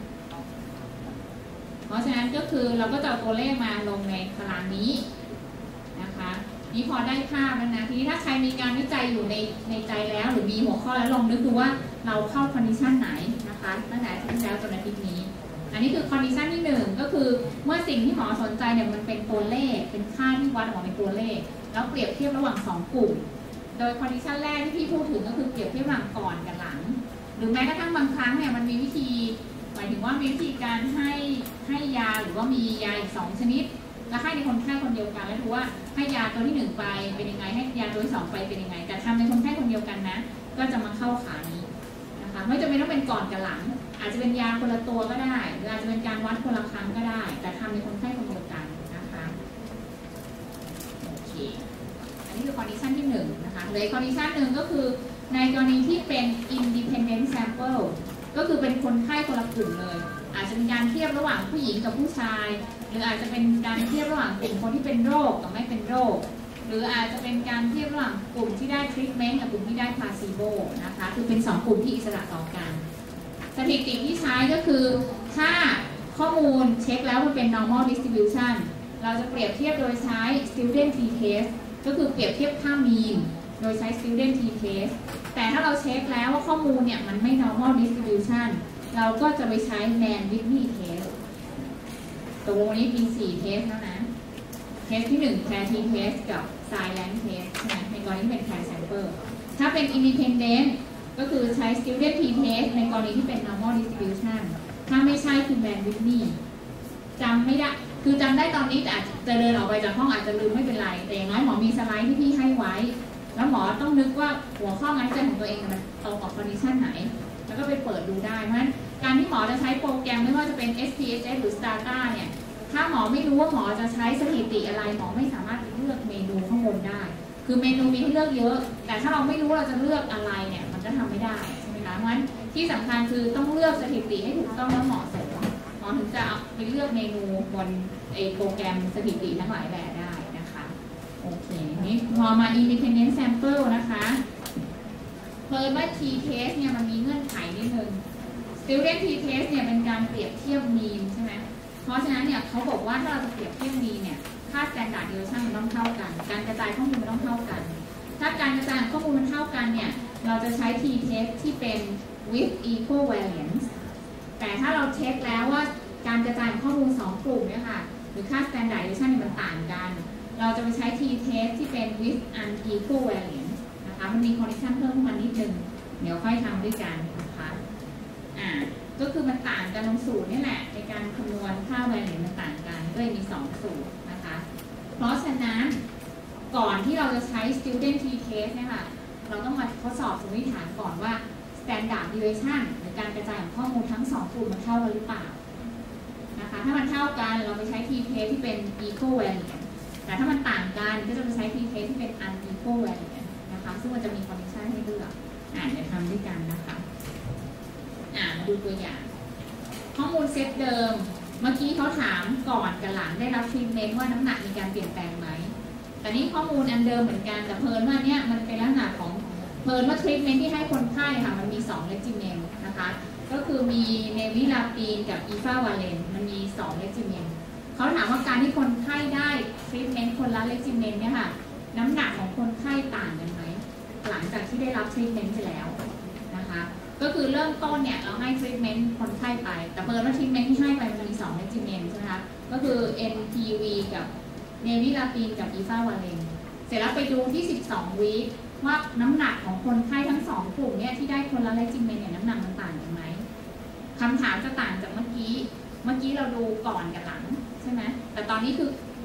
เพราะฉะนั้นก็คือเราก็จะเอาตัวเลขมาลงในตารางนี้นะคะนี่พอได้ภาพแล้วนะทีนี้ถ้าใครมีการวิจัยอยู่ในใจแล้วหรือมีหัวข้อแล้วลองนึกดูว่าเราเข้าคอนดิชันไหนนะคะตั้งแต่อาทิตย์แล้วจนอาทิตย์นี้อันนี้คือคอนดิชันที่1ก็คือเมื่อสิ่งที่หมอสนใจเนี่ยมันเป็นตัวเลขเป็นค่าที่วัดออกมาเป็นตัวเลขแล้วเปรียบเทียบระหว่าง2กลุ่มโดยคอนดิชันแรกที่พี่พูดถึงก็คือเปรียบเทียบระหว่างก่อนกับหลังหรือแม้กระทั่งบางครั้งเนี่ยมันมีวิธีหมายถึงว่ามีวิธีการให้ยาหรือว่ามียาอีก2ชนิดแล้วให้ในคนไข้คนเดียวกันแล้วดูว่าให้ยาตัวที่1ไปเป็นยังไงให้ยาตัวที่2ไปเป็นยังไงแต่ทำในคนไข้คนเดียวกันนะก็จะมาเข้าขานี้นะคะไม่จำเป็นต้องเป็นก่อนกับหลังอาจจะเป็นยาคนละตัวก็ได้หรืออาจจะเป็นการวัดคนละครั้งก็ได้แต่ทำในคนไข้คนเดียวกันนะคะโอเคอันนี้คือคอนดิชันที่1นะคะเลยคอนดิชันหนึ่งก็คือในกรณีที่เป็น independent sample ก็คือเป็นคนไข้คนละกลุ่มเลยอาจจะเป็นการเทียบระหว่างผู้หญิงกับผู้ชายหรืออาจจะเป็นการเทียบระหว่างกลุ่มคนที่เป็นโรคกับไม่เป็นโรคหรืออาจจะเป็นการเทียบระหว่างกลุ่มที่ได้ทรีทเมนต์กับกลุ่มที่ได้พลาซิโบนะคะคือเป็น2กลุ่มที่อิสระต่อกันสถิติที่ใช้ก็คือถ้าข้อมูลเช็คแล้วมันเป็น normal distribution เราจะเปรียบเทียบโดยใช้ student t-test ก็คือเปรียบเทียบค่า mean โดยใช้ student t-test แต่ถ้าเราเช็คแล้วว่าข้อมูลเนี่ยมันไม่ normal distribution เราก็จะไปใช้ Mann-Whitney test ตรงนี้มี4เทสแล้วนะเทสที่1 pair t-test กับ silent test ใช่ไหมในกรณีที่เป็น pair sample ถ้าเป็น independent ก็คือใช้ student t-test ในกรณีที่เป็น normal distribution ถ้าไม่ใช่คือ Mann-Whitney จำไม่ได้คือจำได้ตอนนี้แต่อาจจะเดินออกไปจากห้องอาจจะลืมไม่เป็นไรแต่อย่างน้อยหมอมีสไลด์ที่พี่ให้ไว้แล้วหมอต้องนึกว่าหัวข้องานวิจัยของตัวเองมันตรงกับ condition ไหนแล้วก็ไปเปิดดูได้เพราะฉะนั้นการที่หมอจะใช้โปรแกรมไม่ว่าจะเป็น SPSS หรือ Stata เนี่ยถ้าหมอไม่รู้ว่าหมอจะใช้สถิติอะไรหมอไม่สามารถเลือกเมนูข้างบนได้คือเมนูมีให้เลือกเยอะแต่ถ้าเราไม่รู้เราจะเลือกอะไรเนี่ยมันก็ทำไม่ได้ใช่ไหมคะเพราะฉะนั้นที่สำคัญคือต้องเลือกสถิติให้ถูกต้องและเหมาะสมหมอถึงจะเอาไปเลือกเมนูบนโปรแกรมสถิติทั้งหลายแบบได้นะคะโอเคนี่พอมา independent sample นะคะเพิ่มว่า t-test เนี่ยมันมีเงื่อนไขนิดนึง student t-test เนี่ยเป็นการเปรียบเทียบ mean ใช่ไหมเพราะฉะนั้นเนี่ยเขาบอกว่าถ้าเราจะเปรียบเทียบ mean เนี่ยค่า standard deviation มันต้องเท่ากันการกระจายข้อมูลมันต้องเท่ากันถ้าการกระจายข้อมูลมันเท่ากันเนี่ยเราจะใช้ t-test ที่เป็น with equal variance แต่ถ้าเราเช็คแล้วว่าการกระจายข้อมูล2กลุ่มเนี่ยค่ะหรือค่า standard deviation มันต่างกันเราจะไปใช้ t-test ที่เป็น with unequal variance นะคะมันมี condition เพิ่มขึ้นมานิดนึงเดี๋ยวค่อยทำด้วยกันนะคะก็คือมันต่างกันตรงสูตรนี่แหละในการคำนวณค่า variance มันต่างกันก็เลยมี2สูตรนะคะเพราะฉะนั้นก่อนที่เราจะใช้ student t-test เนี่ยค่ะเราต้องมาทดสอบสมมติฐานก่อนว่า standard deviation หรือการกระจายของข้อมูลทั้ง2กลุ่มมันเท่ากันหรือเปล่านะคะถ้ามันเท่ากันเราไปใช้ t-test ที่เป็น equal variance แต่ถ้ามันต่างกันก็จะไปใช้ t-test ที่เป็น unequal variance นะคะซึ่งมันจะมี condition ให้เลือกเดี๋ยวทำด้วยกันนะคะมาดูตัวอย่างข้อมูลเซตเดิมเมื่อกี้เขาถามก่อนกับหลังได้รับทรีทเมนต์ว่าน้ำหนักมีการเปลี่ยนแปลงไหมแต่นี่ข้อมูลอันเดิมเหมือนกันแต่เพิ่นว่าเนี่ยมันเป็นลักษณะของเพิ่นว่าทรีทเมนต์ที่ให้คนไข้ค่ะมันมี2 regimen นะคะก็คือมีเนวิลาปีนกับอีฟาวาเลนมันมี2 regimen เขาถามว่าการที่คนไข้ได้ทรีทเมนต์คนละ regimen เนี่ยค่ะน้ำหนักของคนไข้ต่างกันไหมหลังจากที่ได้รับทรีทเมนต์ไปแล้วนะคะก็คือเริ่มต้นเนี่ยเราให้ทรีทเมนต์คนไข้ไปแต่เพิ่นว่าทรีทเมนต์ที่ให้ไปมันมี2 regimen ใช่ไหมคะก็คือ NPV กับเนวิลาปีนกับอีฟาวาเลนเสร็จแล้วไปดูที่12 วีคว่าน้ำหนักของคนไข้ทั้ง2กลุ่มเนี่ยที่ได้คนละเรจิเมนเนี่ยน้ำหนักมันต่างกันไหมคำถามจะต่างจากเมื่อกี้เราดูก่อนกับหลังใช่ไหมแต่ตอนนี้คือ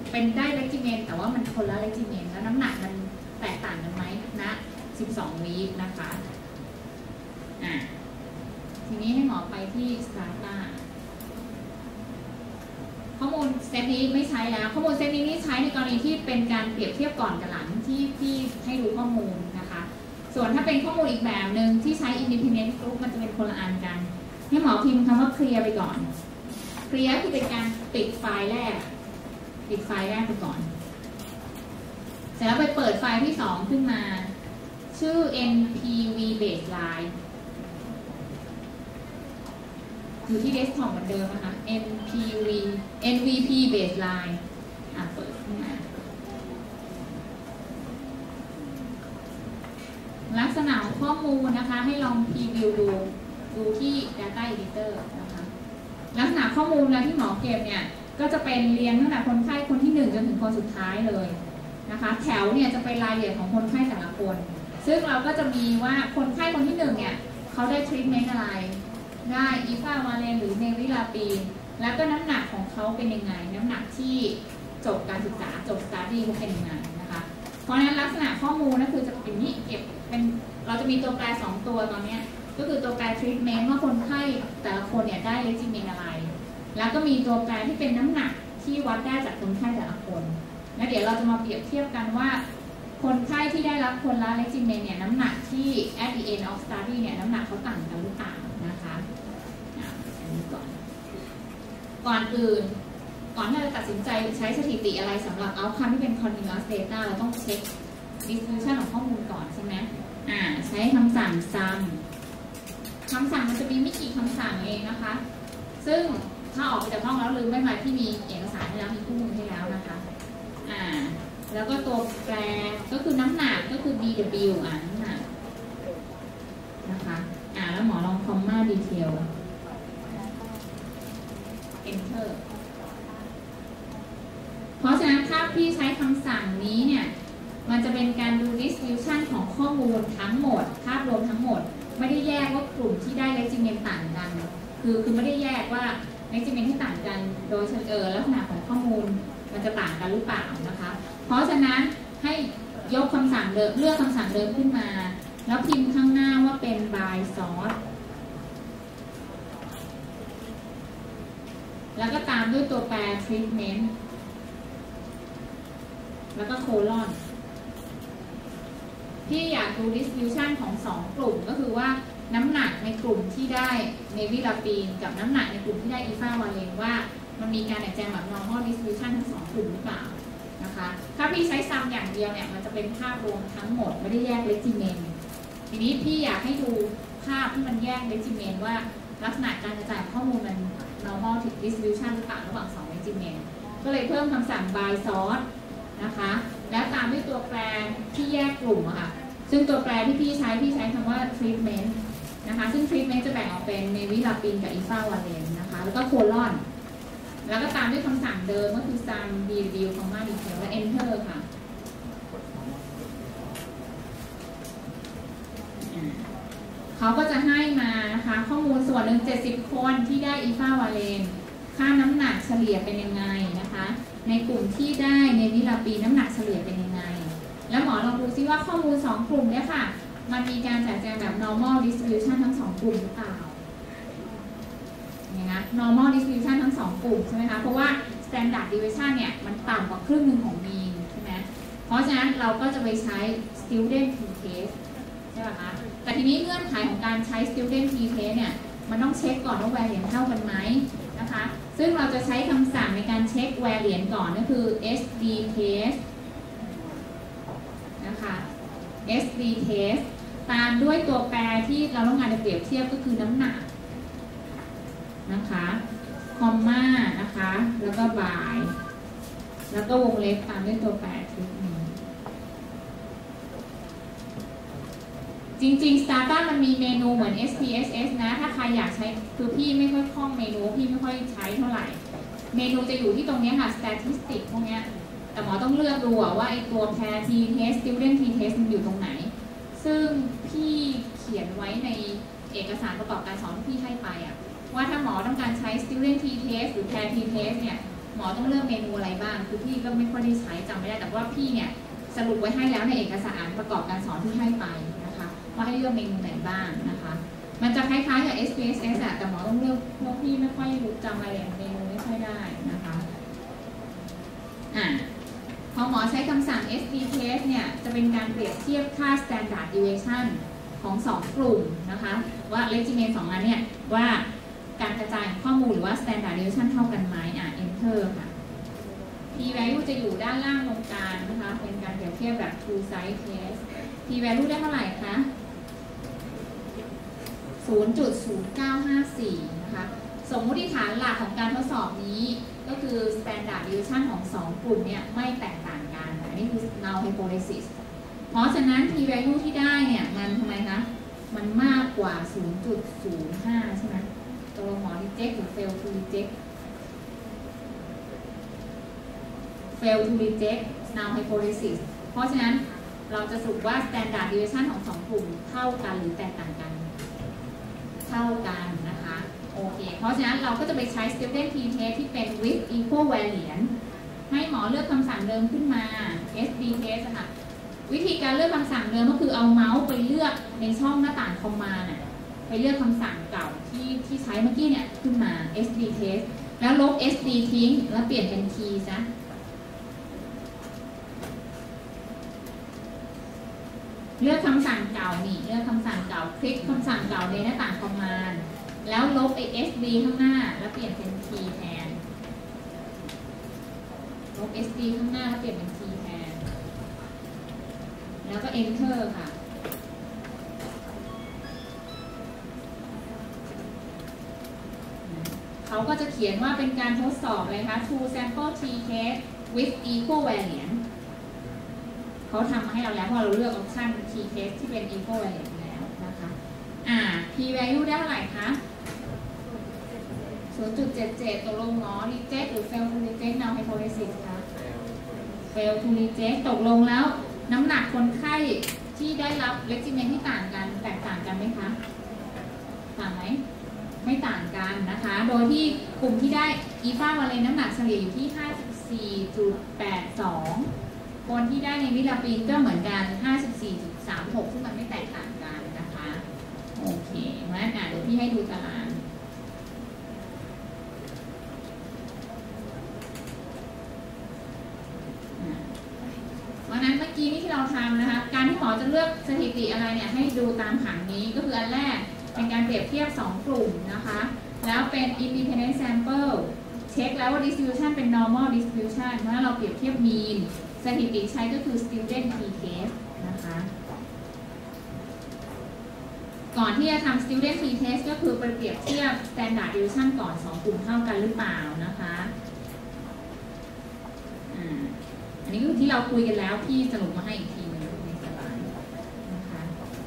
เป็นได้เรจิเมนแต่ว่ามันคนละเรจิเมนแล้วน้ำหนักมันแตกต่างกันไหมนะ12 วีคนะคะทีนี้ให้หมอไปที่ Strata ข้อมูลเซตนี้ไม่ใช้แล้วข้อมูลเซตนี้ใช้ในกรณีที่เป็นการเปรียบเทียบก่อนกับหลังที่ให้ดูข้อมูลนะคะส่วนถ้าเป็นข้อมูลอีกแบบหนึ่งที่ใช้ Independent Group มันจะเป็นคนละอันกันให้หมอพิมพ์คำว่า clear ไปก่อน clear คือเป็นการปิดไฟล์แรกไปก่อนเสร็จแล้วไปเปิดไฟล์ที่2ขึ้นมาชื่อ npv baseline อยู่ที่ desktop เหมือนเดิมนะคะ nvp baseline เปิดขึ้นมาลักษณะของข้อมูลนะคะให้ลองพรีวิวดูที่ data editor นะคะลักษณะข้อมูลแล้วที่หมอเก็บเนี่ยก็จะเป็นเรียงตั้งแต่คนไข้คนที่1จนถึงคนสุดท้ายเลยนะคะแถวเนี่ยจะเป็นรายละเอียดของคนไข้แต่ละคนซึ่งเราก็จะมีว่าคนไข้คนที่1เนี่ยเขาได้ทรีทเมนต์อะไรได้อีฟาวาเลนหรือเนวิลาปีนแล้วก็น้ำหนักของเขาเป็นยังไงน้ำหนักที่จบการศึกษาจบสตาร์ดี้เขาเป็นยังไงนะคะเพราะฉะนั้นลักษณะข้อมูลก็คือจะเป็นนี้เก็บเป็นเราจะมีตัวแปร2ตัวตอนนี้ก็คือตัวแปรทรีทเมนต์ว่าคนไข้แต่ละคนเนี่ยได้เรจิเมนต์อะไรแล้วก็มีตัวแปรที่เป็นน้ำหนักที่วัดได้จากคนไข้แต่ละคนและเดี๋ยวเราจะมาเปรียบเทียบกันว่าคนไข้ที่ได้รับคนละเรจิเมนต์เนี่ยน้ำหนักที่ at the end of study เนี่ยน้ำหนักเขาต่างกันหรือเปล่านะคะอันนี้ก่อนอื่นก่อนที่เราจะตัดสินใจใช้สถิติอะไรสำหรับ outcome ที่เป็น continuous data เราต้องเช็ค distribution ของข้อมูลก่อนใช่ไหมใช้คำสั่ง sum คำสั่งมันจะมีไม่กี่คำสั่งเองนะคะซึ่งถ้าออกไปจากห้องแล้วลืมไม่มาที่มีเอกสารให้แล้วมีคู่มือให้แล้วนะคะแล้วก็ตัวแปรก็คือน้ำหนักก็คือ bw น้ำหนักนะคะแล้วหมอลอง comma detail enter เพราะฉะนั้นถ้าพี่ใช้คำสั่งนี้เนี่ยมันจะเป็นการดู distribution ของข้อมูลทั้งหมดภาพรวมทั้งหมดไม่ได้แยกว่ากลุ่มที่ได้เรจิเมนต์ต่างกันคือไม่ได้แยกว่าเรจิเมนต์ที่ต่างกันโดยลักษณะของข้อมูลมันจะต่างกันหรือเปล่านะคะเพราะฉะนั้นให้ยกคำสั่งเดิมเลือกคำสั่งเดิมขึ้นมาแล้วพิมพ์ข้างหน้าว่าเป็น by source แล้วก็ตามด้วยตัวแปร treatment แล้วก็ colon ที่อยากดู distribution ของ2กลุ่มก็คือว่าน้ำหนักในกลุ่มที่ได้เนวิลาปีนกับน้ำหนักในกลุ่มที่ได้อีฟาวาเลนว่ามันมีการแตกแจงแบบ normal distribution ทั้ง2กลุ่มหรือเปล่านะคะถ้าพี่ใช้ซัมอย่างเดียวเนี่ยมันจะเป็นภาพรวมทั้งหมดไม่ได้แยกเรจิเมนทีนี้พี่อยากให้ดูภาพที่มันแยกเรจิเมนว่าลักษณะการกระจายข้อมูลมัน normal distribution หรือเปล่าระหว่าง2เรจิเมนก็เลยเพิ่มคำสั่ง by source นะคะแล้วตามด้วยตัวแปรที่แยกกลุ่มค่ะซึ่งตัวแปรที่พี่ใช้คำว่า treatment นะคะซึ่ง treatment จะแบ่งออกเป็นเนวิลาปีนกับอีฟาวาเลนนะคะแล้วก็โคลอนแล้วก็ตามด้วยคำสั่งเดิมก็คือ sum bw comma detail และ enter ค่ะเขาก็จะให้มานะคะข้อมูลส่วนหนึ่ง70 คนที่ได้อีฟาวาเลนค่าน้ำหนักเฉลี่ยเป็นยังไงนะคะในกลุ่มที่ได้เนวิลาปีนน้ำหนักเฉลี่ยเป็นยังไงแล้วหมอลองดูซิว่าข้อมูล2กลุ่มเนี่ยค่ะมันมีการแตกแจงแบบ normal distribution ทั้ง2กลุ่มหรือเปล่าเนี่ยนะ normal distribution ทั้ง2กลุ่มใช่ไหมคะเพราะว่า standard deviation เนี่ยมันต่ำกว่าครึ่งหนึ่งของ mean ใช่ไหมเพราะฉะนั้นเราก็จะไปใช้ student t-test ใช่ไหมคะแต่ทีนี้เงื่อนไขของการใช้ student t-test เนี่ยมันต้องเช็คก่อนว่า variance เท่ากันไหมนะคะซึ่งเราจะใช้คำสั่งในการเช็ค variance ก่อนก็คือ sd test นะคะ sd test ตามด้วยตัวแปรที่เราต้องการจะเปรียบเทียบก็คือน้ำหนักนะคะคอมมานะคะแล้วก็บายแล้วก็วงเล็บตามด้วยตัวแปรทุกนี้จริงๆ Strata มันมีเมนูเหมือน SPSS นะถ้าใครอยากใช้คือพี่ไม่ค่อยคล่องเมนูพี่ไม่ค่อยใช้เท่าไหร่เมนูจะอยู่ที่ตรงนี้ค่ะ statistic พวกนี้แต่หมอต้องเลือกดูว่าไอตัว pair t-test student t-test มันอยู่ตรงไหนซึ่งพี่เขียนไว้ในเอกสารประกอบการสอนที่พี่ให้ไปว่าถ้าหมอต้องการใช้ student t-test หรือ pair t-test เนี่ยหมอต้องเลือกเมนูอะไรบ้างคือพี่ก็ไม่ค่อยได้ใช้จำไม่ได้แต่ว่าพี่เนี่ยสรุปไว้ให้แล้วในเอกสารประกอบการสอนที่ให้ไปนะคะว่าให้เลือกเมนูไหนบ้างนะคะมันจะคล้ายๆกับ SPSS แต่หมอต้องเลือกเพราะพี่ไม่ค่อยรู้จำอะไรเมนูไม่ค่อยได้นะคะพอหมอใช้คำสั่ง SDTest เนี่ยจะเป็นการเปรียบเทียบค่า Standard Deviation ของ2กลุ่มนะคะว่า regimen 2 อันเนี่ยว่าการกระจายข้อมูลหรือว่า Standard Deviation เท่ากันไหมEnter ค่ะ P value จะอยู่ด้านล่างตรงกลางนะคะเป็นการเปรียบเทียบแบบ Two Side Test P value ได้เท่าไหร่คะ 0.0954 นะคะสมมติฐานหลักของการทดสอบนี้ก็คือ Standard Deviation ของ2กลุ่มเนี่ยไม่แตกต่างกันอันนี้คือ null hypothesis เพราะฉะนั้น P value ที่ได้เนี่ยมันทำไมคะมันมากกว่า 0.05 ใช่ไหมตัวหมอ reject หรือ fail to reject fail to reject null hypothesis เพราะฉะนั้นเราจะสรุปว่า Standard Deviation ของ2กลุ่มเท่ากันหรือแตกต่างกันเท่ากันนะคะโอเคเพราะฉะนั้นเราก็จะไปใช้ student t test ที่เป็น with equal variance ให้หมอเลือกคำสั่งเดิมขึ้นมา SD test ค่ะวิธีการเลือกคำสั่งเดิมก็คือเอาเมาส์ไปเลือกในช่องหน้าต่างคอมมานด์ไปเลือกคำสั่งเก่าที่ใช้เมื่อกี้เนี่ยขึ้นมา SD test แล้วลบ SD ทิ้งแล้วเปลี่ยนเป็น T ซะเลือกคำสั่งเก่านี่เลือกคำสั่งเก่าคลิกคำสั่งเก่าในหน้าต่างคอมมานด์แล้วลบไอ้ SD ข้างหน้าแล้วเปลี่ยนเป็น T แทนลบ SD ข้างหน้าแล้วเปลี่ยนเป็น T แทนแล้วก็ Enter ค่ะเขาก็จะเขียนว่าเป็นการทดสอบเลยคะ Two sample T test with equal variance เขาทำมาให้เราแล้วเพราะเราเลือกออปชัน T test ที่เป็น equal variance แล้วนะคะP value ได้เท่าไหร่คะ 0.77 ตกลงหมอ reject หรือ fail to reject null hypothesis คะ fail to reject ตกลงแล้วน้ำหนักคนไข้ที่ได้รับ regimen ที่ต่างกันแตกต่างกันไหมคะต่างไหมไม่ต่างกันนะคะโดยที่กลุ่มที่ได้ alpha valence น้ำหนักเฉลี่ยอยู่ที่ 54.82 คนที่ได้ในวิลาปีนก็เหมือนกัน 54.36 ซึ่งมันไม่แตกต่างกันนะคะโอเคงั้นเดี๋ยวพี่ให้ดูตารางเพราะนั้นเมื่อกี้นี่ที่เราทำนะคะการที่หมอจะเลือกสถิติอะไรเนี่ยให้ดูตามผังนี้ก็คืออันแรกเป็นการเปรียบเทียบ2กลุ่มนะคะแล้วเป็น independent sample เช็คแล้วว่า distribution เป็น normal distribution เพราะฉะนั้นเราเปรียบเทียบ mean สถิติใช้ก็คือ student t test นะคะก่อนที่จะทำ student t test ก็คือไปเปรียบเทียบ standard deviation ก่อน2กลุ่มเท่ากันหรือเปล่านะคะอันนี้คือที่เราคุยกันแล้วพี่สรุปมาให้อีกทีนึงในสไลด์นะคะ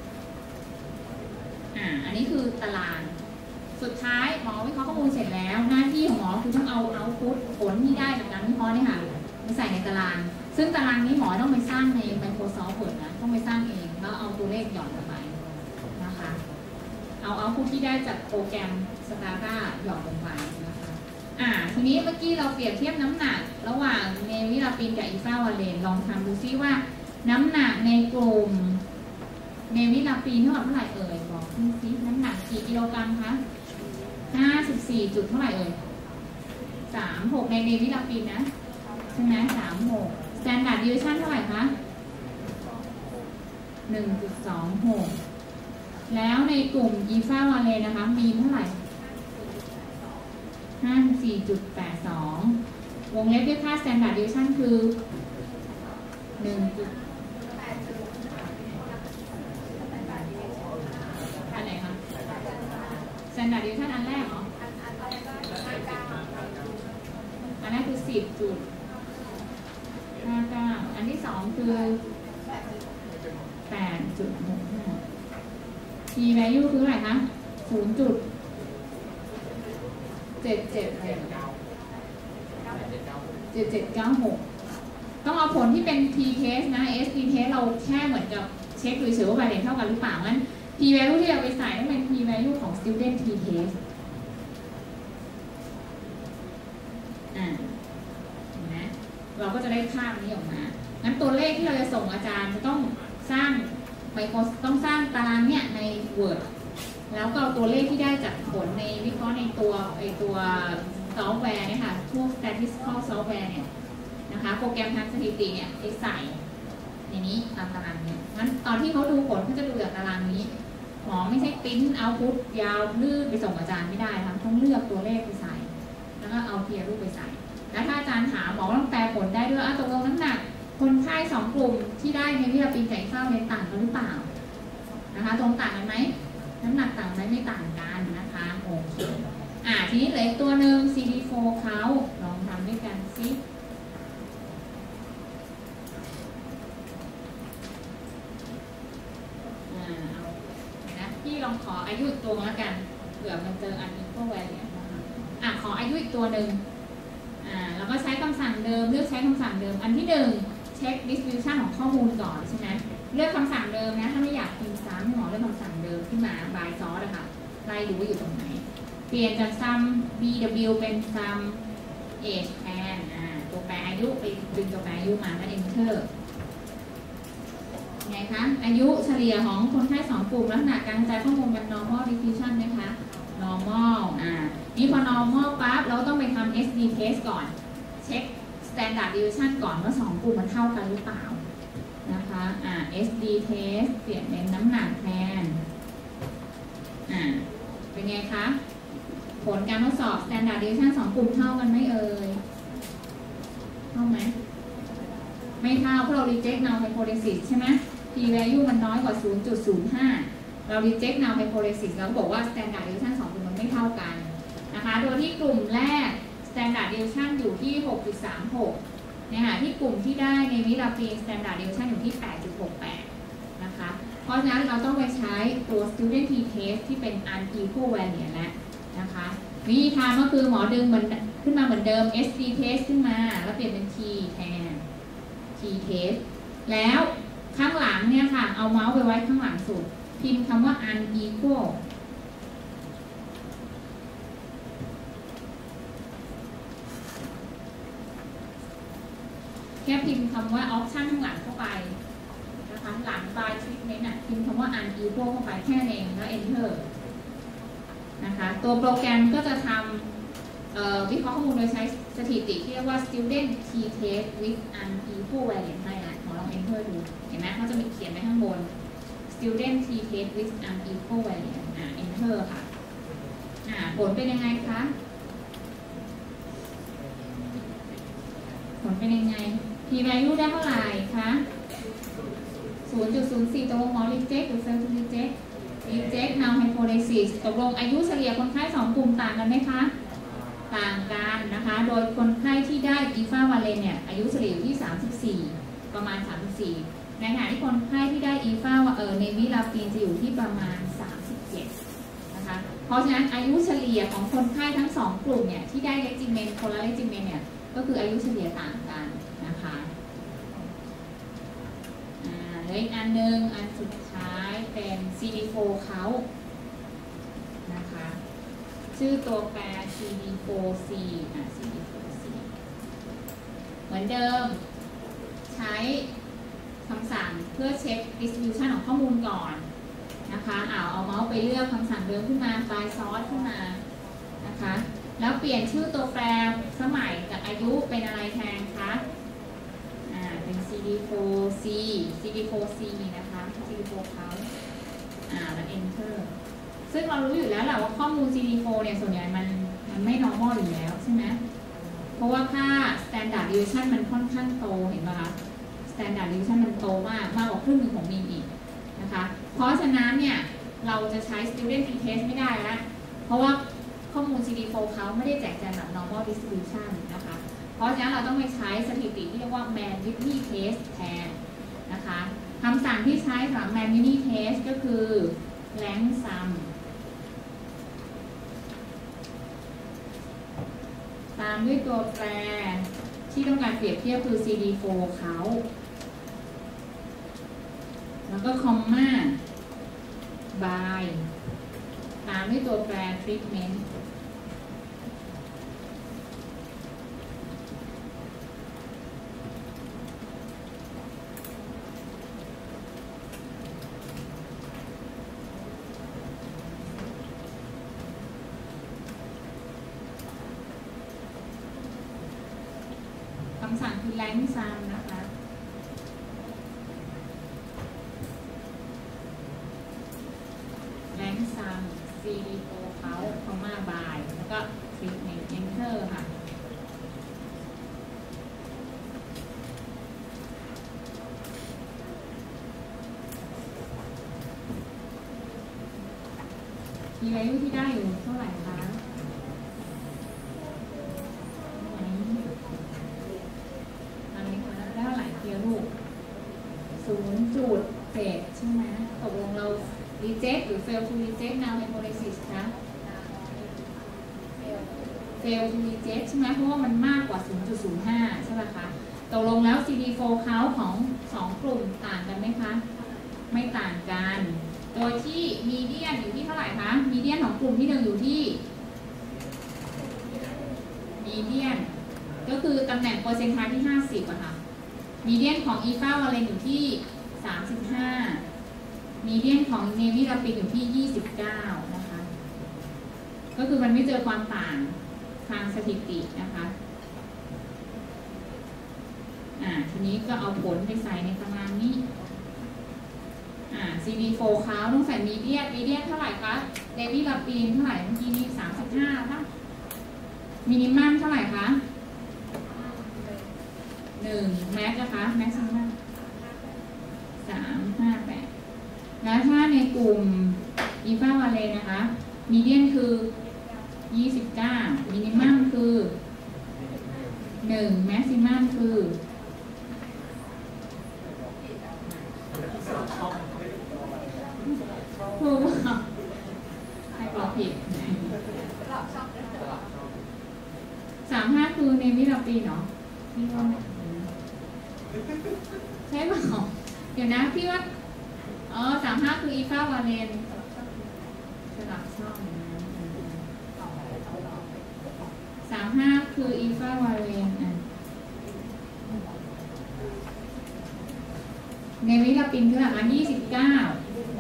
อันนี้คือตารางสุดท้ายหมอวิเคราะห์ข้อมูลเสร็จแล้วหน้าที่ของหมอคือต้องเอา output ผลที่ได้จากการวิเคราะห์เนี่ยค่ะมาใส่ในตารางซึ่งตารางนี้หมอต้องไปสร้างใน Microsoft Word นะต้องไปสร้างเองแล้วเอาตัวเลขหย่อนลงไปนะคะเอา output ที่ได้จากโปรแกรม Stata หย่อนลงไปนะคะทีนี้เมื่อกี้เราเปรียบเทียบน้ำหนักระหว่างเนวิลาปินกับอีฟาวาเลนลองทำดูซิว่าน้ำหนักในกลุ่มเนวิลาปินเท่าไหร่เอ่ยบอกดูซิน้ำหนักกี่กิโลกรัมคะ54จุดเท่าไหร่เอ่ย36ในเนวิลาปินนะใช่ไหม36 Standard Deviation เท่าไหร่คะ 1.26 แล้วในกลุ่มอีฟาวาเลนนะคะมีเท่าไหร่54.82 วงเล็บด้วยค่า Standard Deviation คือ 1.8 อันไหนคะ Standard Deviation อันแรกเหรออันแรกคือ 10.59 อันที่2คือ 8.65 P value คือเท่าไหร่คะ 7796 ต้องเอาผลที่เป็น T test นะ SD test เราแค่เหมือนกับเช็คเฉยๆว่า variance เท่ากันหรือเปล่างั้น P value ที่เราไปใส่ต้องเป็น P value ของ student T test เราก็จะได้ภาพนี้ออกมางั้นตัวเลขที่เราจะส่งอาจารย์จะต้องสร้างต้องสร้างตารางเนี่ยใน Word แล้วก็เอาตัวเลขที่ได้จากผลในวิเคราะห์ในตัวซอฟต์แวร์เนี่ยค่ะพวก statistical software เนี่ยนะคะโปรแกรมทางสถิติเนี่ยไปใส่ในนี้ตามตารางเนี่ยงั้นตอนที่เขาดูผลเขาจะดูจากตารางนี้หมอไม่ใช่ปริ้นเอาพุทยาวลืดไปส่งอาจารย์ไม่ได้ค่ะต้องเลือกตัวเลขไปใส่แล้วก็เอาเพียร์รูปไปใส่แล้วถ้าอาจารย์ถามหมอต้องแปลผลได้ด้วยตกลงน้ำหนักคนไข้2 กลุ่มที่ได้ในวิทยาปีนไก่ข้าวเนี่ยต่างกันหรือเปล่านะคะตรงต่างกันไหมน้ำหนักต่างไหมไม่ต่างกันนะคะโอเคทีนี้เหลือตัวหนึ่ง CD4 เขาลองทำด้วยกันซิพี่ลองขออายุอีกตัวแล้วกันเผื่อมันเจออันนี้ก็แวร์เนี่ยขออายุอีกตัวหนึ่งแล้วก็ใช้คำสั่งเดิมเลือกใช้คำสั่งเดิมอันที่1เช็ค distribution ของข้อมูลก่อนใช่ไหมเลือกคำสั่งเดิมนะถ้าไม่อยากพิมพ์ซ้ำให้หมอเลือกคำสั่งเดิมขึ้นมา by source นะคะไล่ดูว่าอยู่ตรงไหนเปลี่ยนจาก sum bw เป็น sum age แทนตัวแปรอายุไปดึงตัวแปรอายุมาแล้ว enterไงคะอายุเฉลี่ยของคนไข้2 กลุ่มลักษณะการกระจายข้อมูลเป็น normal distribution นะคะ normal นี่พอ normal ปั๊บเราต้องไปทำ SD test ก่อนเช็ค standard deviation ก่อนว่า2 กลุ่มมันเท่ากันหรือเปล่านะคะSD test เปลี่ยนเป็นน้ำหนักแทนเป็นไงคะผลการทดสอบ standard deviation 2 กลุ่มเท่ากันไหมเอ่ยเท่าไหมไม่เท่าเพราะเรา reject null hypothesis ใช่ไหม p value มันน้อยกว่า 0.05 เรา reject null hypothesis เราบอกว่า standard deviation 2 กลุ่มมันไม่เท่ากันนะคะโดยที่กลุ่มแรก standard deviation อยู่ที่ 6.36 เนี่ยค่ะที่กลุ่มที่ได้ในวิลาปีน standard deviation อยู่ที่ 8.68 นะคะเพราะฉะนั้นเราต้องไปใช้ตัว student t test ที่เป็น unequal variance แล้วนะคะวิธีทำก็คือหมอดึงมันขึ้นมาเหมือนเดิม SD test ขึ้นมาแล้วเปลี่ยนเป็น T แทน T test แล้วข้างหลังเนี่ยค่ะเอาเมาส์ไปไว้ข้างหลังสุดพิมพ์คำว่า unequal แค่พิมพ์คำว่า option ข้างหลังเข้าไปนะคะหลัง by treatment พิมพ์คำว่า unequal เข้าไปแค่นั้นเองแล้ว enter นะคะตัวโปรแกรมก็จะทำวิเคราะห์ข้อมูลโดยใช้สถิติที่เรียกว่า student t test with unequal variance ให้ขอลอง enter ดูเห็นไหมเขาจะมีเขียนไว้ข้างบน student t test with unequal variance enter ค่ะผลเป็นยังไงคะผลเป็นยังไง p value ได้เท่าไหร่คะ 0.04 ตกลงหมอ reject หรือ fail to reject reject null hypothesis ตกลงอายุเฉลี่ยคนไข้2 กลุ่มต่างกันไหมคะต่างกันนะคะโดยคนไข้ที่ได้ alpha valence เนี่ยอายุเฉลี่ยอยู่ที่34ประมาณ34ในขณะที่คนไข้ที่ได้ alpha ในวิลาปีนจะอยู่ที่ประมาณ37นะคะเพราะฉะนั้นอายุเฉลี่ยของคนไข้ทั้ง2 กลุ่มเนี่ยที่ได้ regimen คนละ regimen เนี่ยก็คืออายุเฉลี่ยต่างกันนะคะแล้วอีกอันนึงอันสุดท้ายเป็น CD4 เขานะคะชื่อตัวแปร CD4C CD4C เหมือนเดิมใช้คำสั่งเพื่อเช็ค distribution ของข้อมูลก่อนนะคะเอาเมาส์ไปเลือกคำสั่งเดิมขึ้นมา by source ขึ้นมานะคะแล้วเปลี่ยนชื่อตัวแปรสมัยกับอายุเป็นอะไรแทนคะเป็น CD4C CD4C นะคะ CD4 เขาแล้ว enter ซึ่งเรารู้อยู่แล้วแหละว่าข้อมูล CD4 เนี่ยส่วนใหญ่มันไม่ normal อยู่แล้วใช่ไหมเพราะว่าค่า standard deviation มันค่อนข้างโตเห็นไหมคะ standard deviation มันโตมากกว่าครึ่งหนึ่งของมีนอีกนะคะเพราะฉะนั้นเนี่ยเราจะใช้ student t test ไม่ได้แล้วเพราะว่าข้อมูล CD4 เขาไม่ได้แจกแจงแบบ normal distribution นะคะเพราะฉะนั้นเราต้องไปใช้สถิติที่เรียกว่า Man-Whitney test แทนนะคะคำสั่งที่ใช้สำหรับ Man-Whitney test ก็คือ rank sum ตามด้วยตัวแปรที่ต้องการเปรียบเทียบคือ CD4 เขาแล้วก็ comma by ตามด้วยตัวแปร treatment คือแรงซัมนะคะแรงซัม CD4 เขามาบายแล้วก็ treatment enter ค่ะมีอายุที่ได้อยู่เท่าไหร่คะอะไรคะได้เท่าไหร่เทียลูก0.7 ใช่ไหมตกลงเรา reject หรือ fail to reject now hypothesis คะ fail to reject ใช่ไหมเพราะว่ามันมากกว่า 0.05 ใช่ไหมคะตกลงแล้ว CD4 count ของ2กลุ่มต่างกันไหมคะไม่ต่างกันโดยที่มีเดียนอยู่ที่เท่าไหร่คะมีเดียนของกลุ่มที่1อยู่ที่มีเดียนก็คือตำแหน่งเปอร์เซ็นต์ไทที่50อะค่ะมีเดียนของอีฟาวาเลนอยู่ที่35มีเดียนของเนวิลาปินอยู่ที่29นะคะก็คือมันไม่เจอความต่างทางสถิตินะคะทีนี้ก็เอาผลไปใส่ในตารางนี้CD4 เขาต้องใส่มีเดียนเท่าไหร่คะเดวิลาปีนเท่าไหร่เมื่อกี้นี้35ป่ะมินิมัมเท่าไหร่คะ1แม็กนะคะแม็กซิมัม358แล้วถ้าในกลุ่มอีฟาวาเลนนะคะมีเดียนคือ29มินิมัมคือ1แม็กซิมัมคือถูกให้กรอกผิด35คือในวิลาปีเนาะพี่ว่าใช่ป่ะเดี๋ยวนะพี่ว่า35คืออีฟาวาเลนสลับช่อง35คืออีฟาวาเลนในวิลาปินคือหลักการ29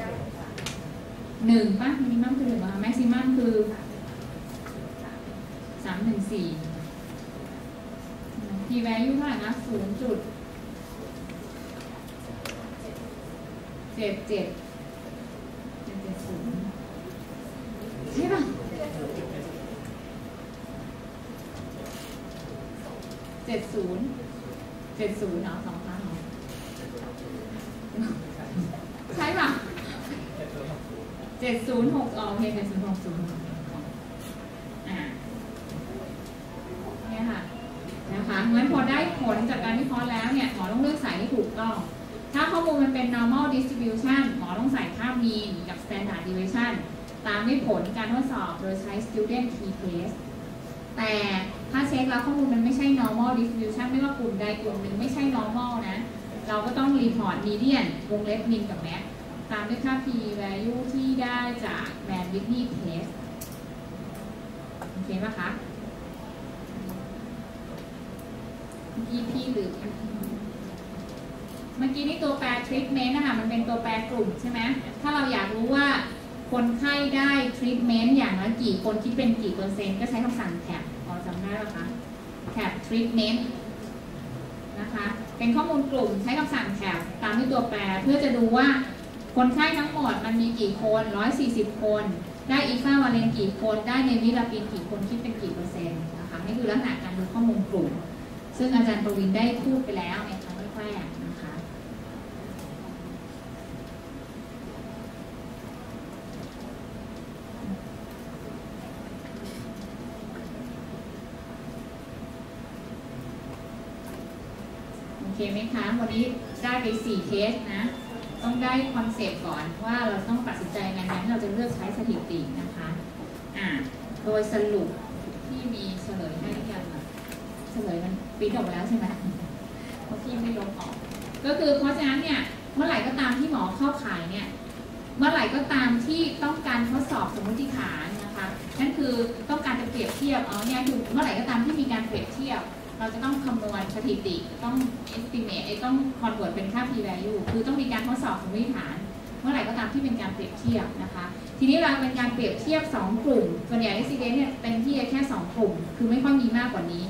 1ป่ะมินิมัมคือ1ป่ะแม็กซิมัมคือ314 P value เท่าไหร่นะ 0.77 ใช่ป่ะ70เนาะ2 ครั้งเนาะใช่ป่ะ706โอเค7060เนี่ยค่ะนะคะงั้นพอได้ผลจากการวิเคราะห์แล้วเนี่ยหมอต้องเลือกสายที่ถูกต้องถ้าข้อมูลมันเป็น normal distribution หมอต้องใส่ค่า mean กับ standard deviation ตามด้วยผลการทดสอบโดยใช้ student t-test แต่ถ้าเช็คแล้วข้อมูลมันไม่ใช่ normal distribution ไม่ว่ากลุ่มใดกลุ่มหนึ่งไม่ใช่ normal นะเราก็ต้อง report median วงเล็บ min กับ max ตามด้วยค่า p value ที่ได้จาก Mann Whitney test โอเคป่ะคะเมื่อกี้พี่หรือเมื่อกี้นี่ตัวแปร treatment นะคะมันเป็นตัวแปรกลุ่มใช่ไหมถ้าเราอยากรู้ว่าคนไข้ได้ treatment อย่างละกี่คนคิดเป็นกี่เปอร์เซ็นต์ก็ใช้คำสั่ง tab พอจำได้ไหมคะ tab treatment นะคะเป็นข้อมูลกลุ่มใช้คำสั่ง tab ตามด้วยตัวแปรเพื่อจะดูว่าคนไข้ทั้งหมดมันมีกี่คน140คนได้อีฟาวาเลนกี่คนได้เนวิลาปินกี่คนคิดเป็นกี่เปอร์เซ็นต์นะคะนี่คือลักษณะการดูข้อมูลกลุ่มซึ่งอาจารย์ประวินได้พูดไปแล้วในครั้งแรกนะคะโอเคไหมคะวันนี้ได้ไป4เคสนะต้องได้คอนเซปต์ก่อนว่าเราต้องตัดสินใจไงงั้นเราจะเลือกใช้สถิตินะคะโดยสรุปที่มีเฉลยให้กันเฉลยมันปีออกแล้วใช่ไหมเพราะพี่ไม่ลบออกก็คือเพราะฉะนั้นเนี่ยเมื่อไหร่ก็ตามที่หมอเข้าข่ายเนี่ยเมื่อไหร่ก็ตามที่ต้องการทดสอบสมมติฐานนะคะนั่นคือต้องการจะเปรียบเทียบเนี่ยคือเมื่อไหร่ก็ตามที่มีการเปรียบเทียบเราจะต้องคำนวณสถิติต้อง estimate ต้อง convert เป็นค่า p value คือต้องมีการทดสอบสมมติฐานเมื่อไหร่ก็ตามที่เป็นการเปรียบเทียบนะคะทีนี้เราเป็นการเปรียบเทียบ2กลุ่มส่วนใหญ่ accident เนี่ยเป็นที่แค่2กลุ่มคือไม่ค่อยมีมากกว่านี้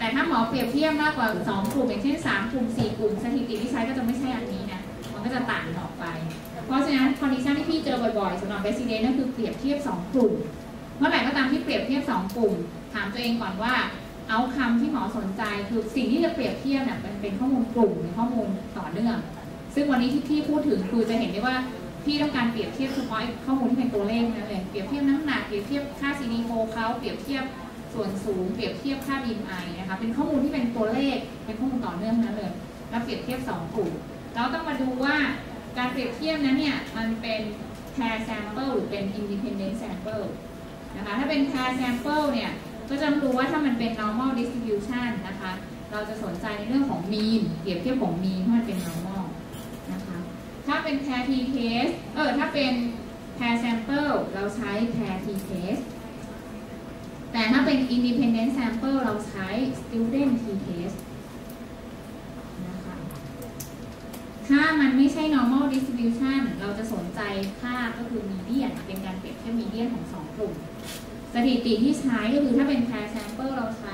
แต่ถ้าหมอเปรียบเทียบมากกว่า2กลุ่มอย่างเช่น3กลุ่ม4กลุ่มสถิติที่ใช้ก็จะไม่ใช่อันนี้นะมันก็จะต่างออกไปเพราะฉะนั้นคอนดิชันที่พี่เจอบ่อยๆสำหรับ resident นั่นคือเปรียบเทียบ2กลุ่มเมื่อไหร่ก็ตามที่เปรียบเทียบ2กลุ่มถามตัวเองก่อนว่าเอาคำที่หมอสนใจคือสิ่งที่จะเปรียบเทียบเนี่ยมันเป็นข้อมูลกลุ่มหรือข้อมูลต่อเนื่องซึ่งวันนี้ที่พี่พูดถึงคือจะเห็นได้ว่าพี่ต้องการเปรียบเทียบเฉพาะข้อมูลที่เป็นตัวเลขนั่นเลยเปรียบเทียบน้ำหนักเปรียบเทียบค่า CD4 เขาเปรียบเทียบส่วนสูงเปรียบเทียบค่า BMI นะคะเป็นข้อมูลที่เป็นตัวเลขเป็นข้อมูลต่อเนื่องนั้นเลยแล้วเปรียบเทียบ2กลุ่มเราต้องมาดูว่าการเปรียบเทียบนั้นเนี่ยมันเป็น pair sample หรือเป็น independent sample นะคะถ้าเป็น pair sample เนี่ยก็จะรู้ว่าถ้ามันเป็น normal distribution นะคะเราจะสนใจในเรื่องของ mean เปรียบเทียบของ mean เพราะมันเป็น normal นะคะถ้าเป็น pair t-test ถ้าเป็น pair sample เราใช้ pair t-test แต่ถ้าเป็น independent sample เราใช้ student t-test นะคะถ้ามันไม่ใช่ normal distribution เราจะสนใจค่าก็คือ median เป็นการเปรียบเทียบ median ของ2กลุ่มสถิติที่ใช้ก็คือถ้าเป็น pair sample เราใช้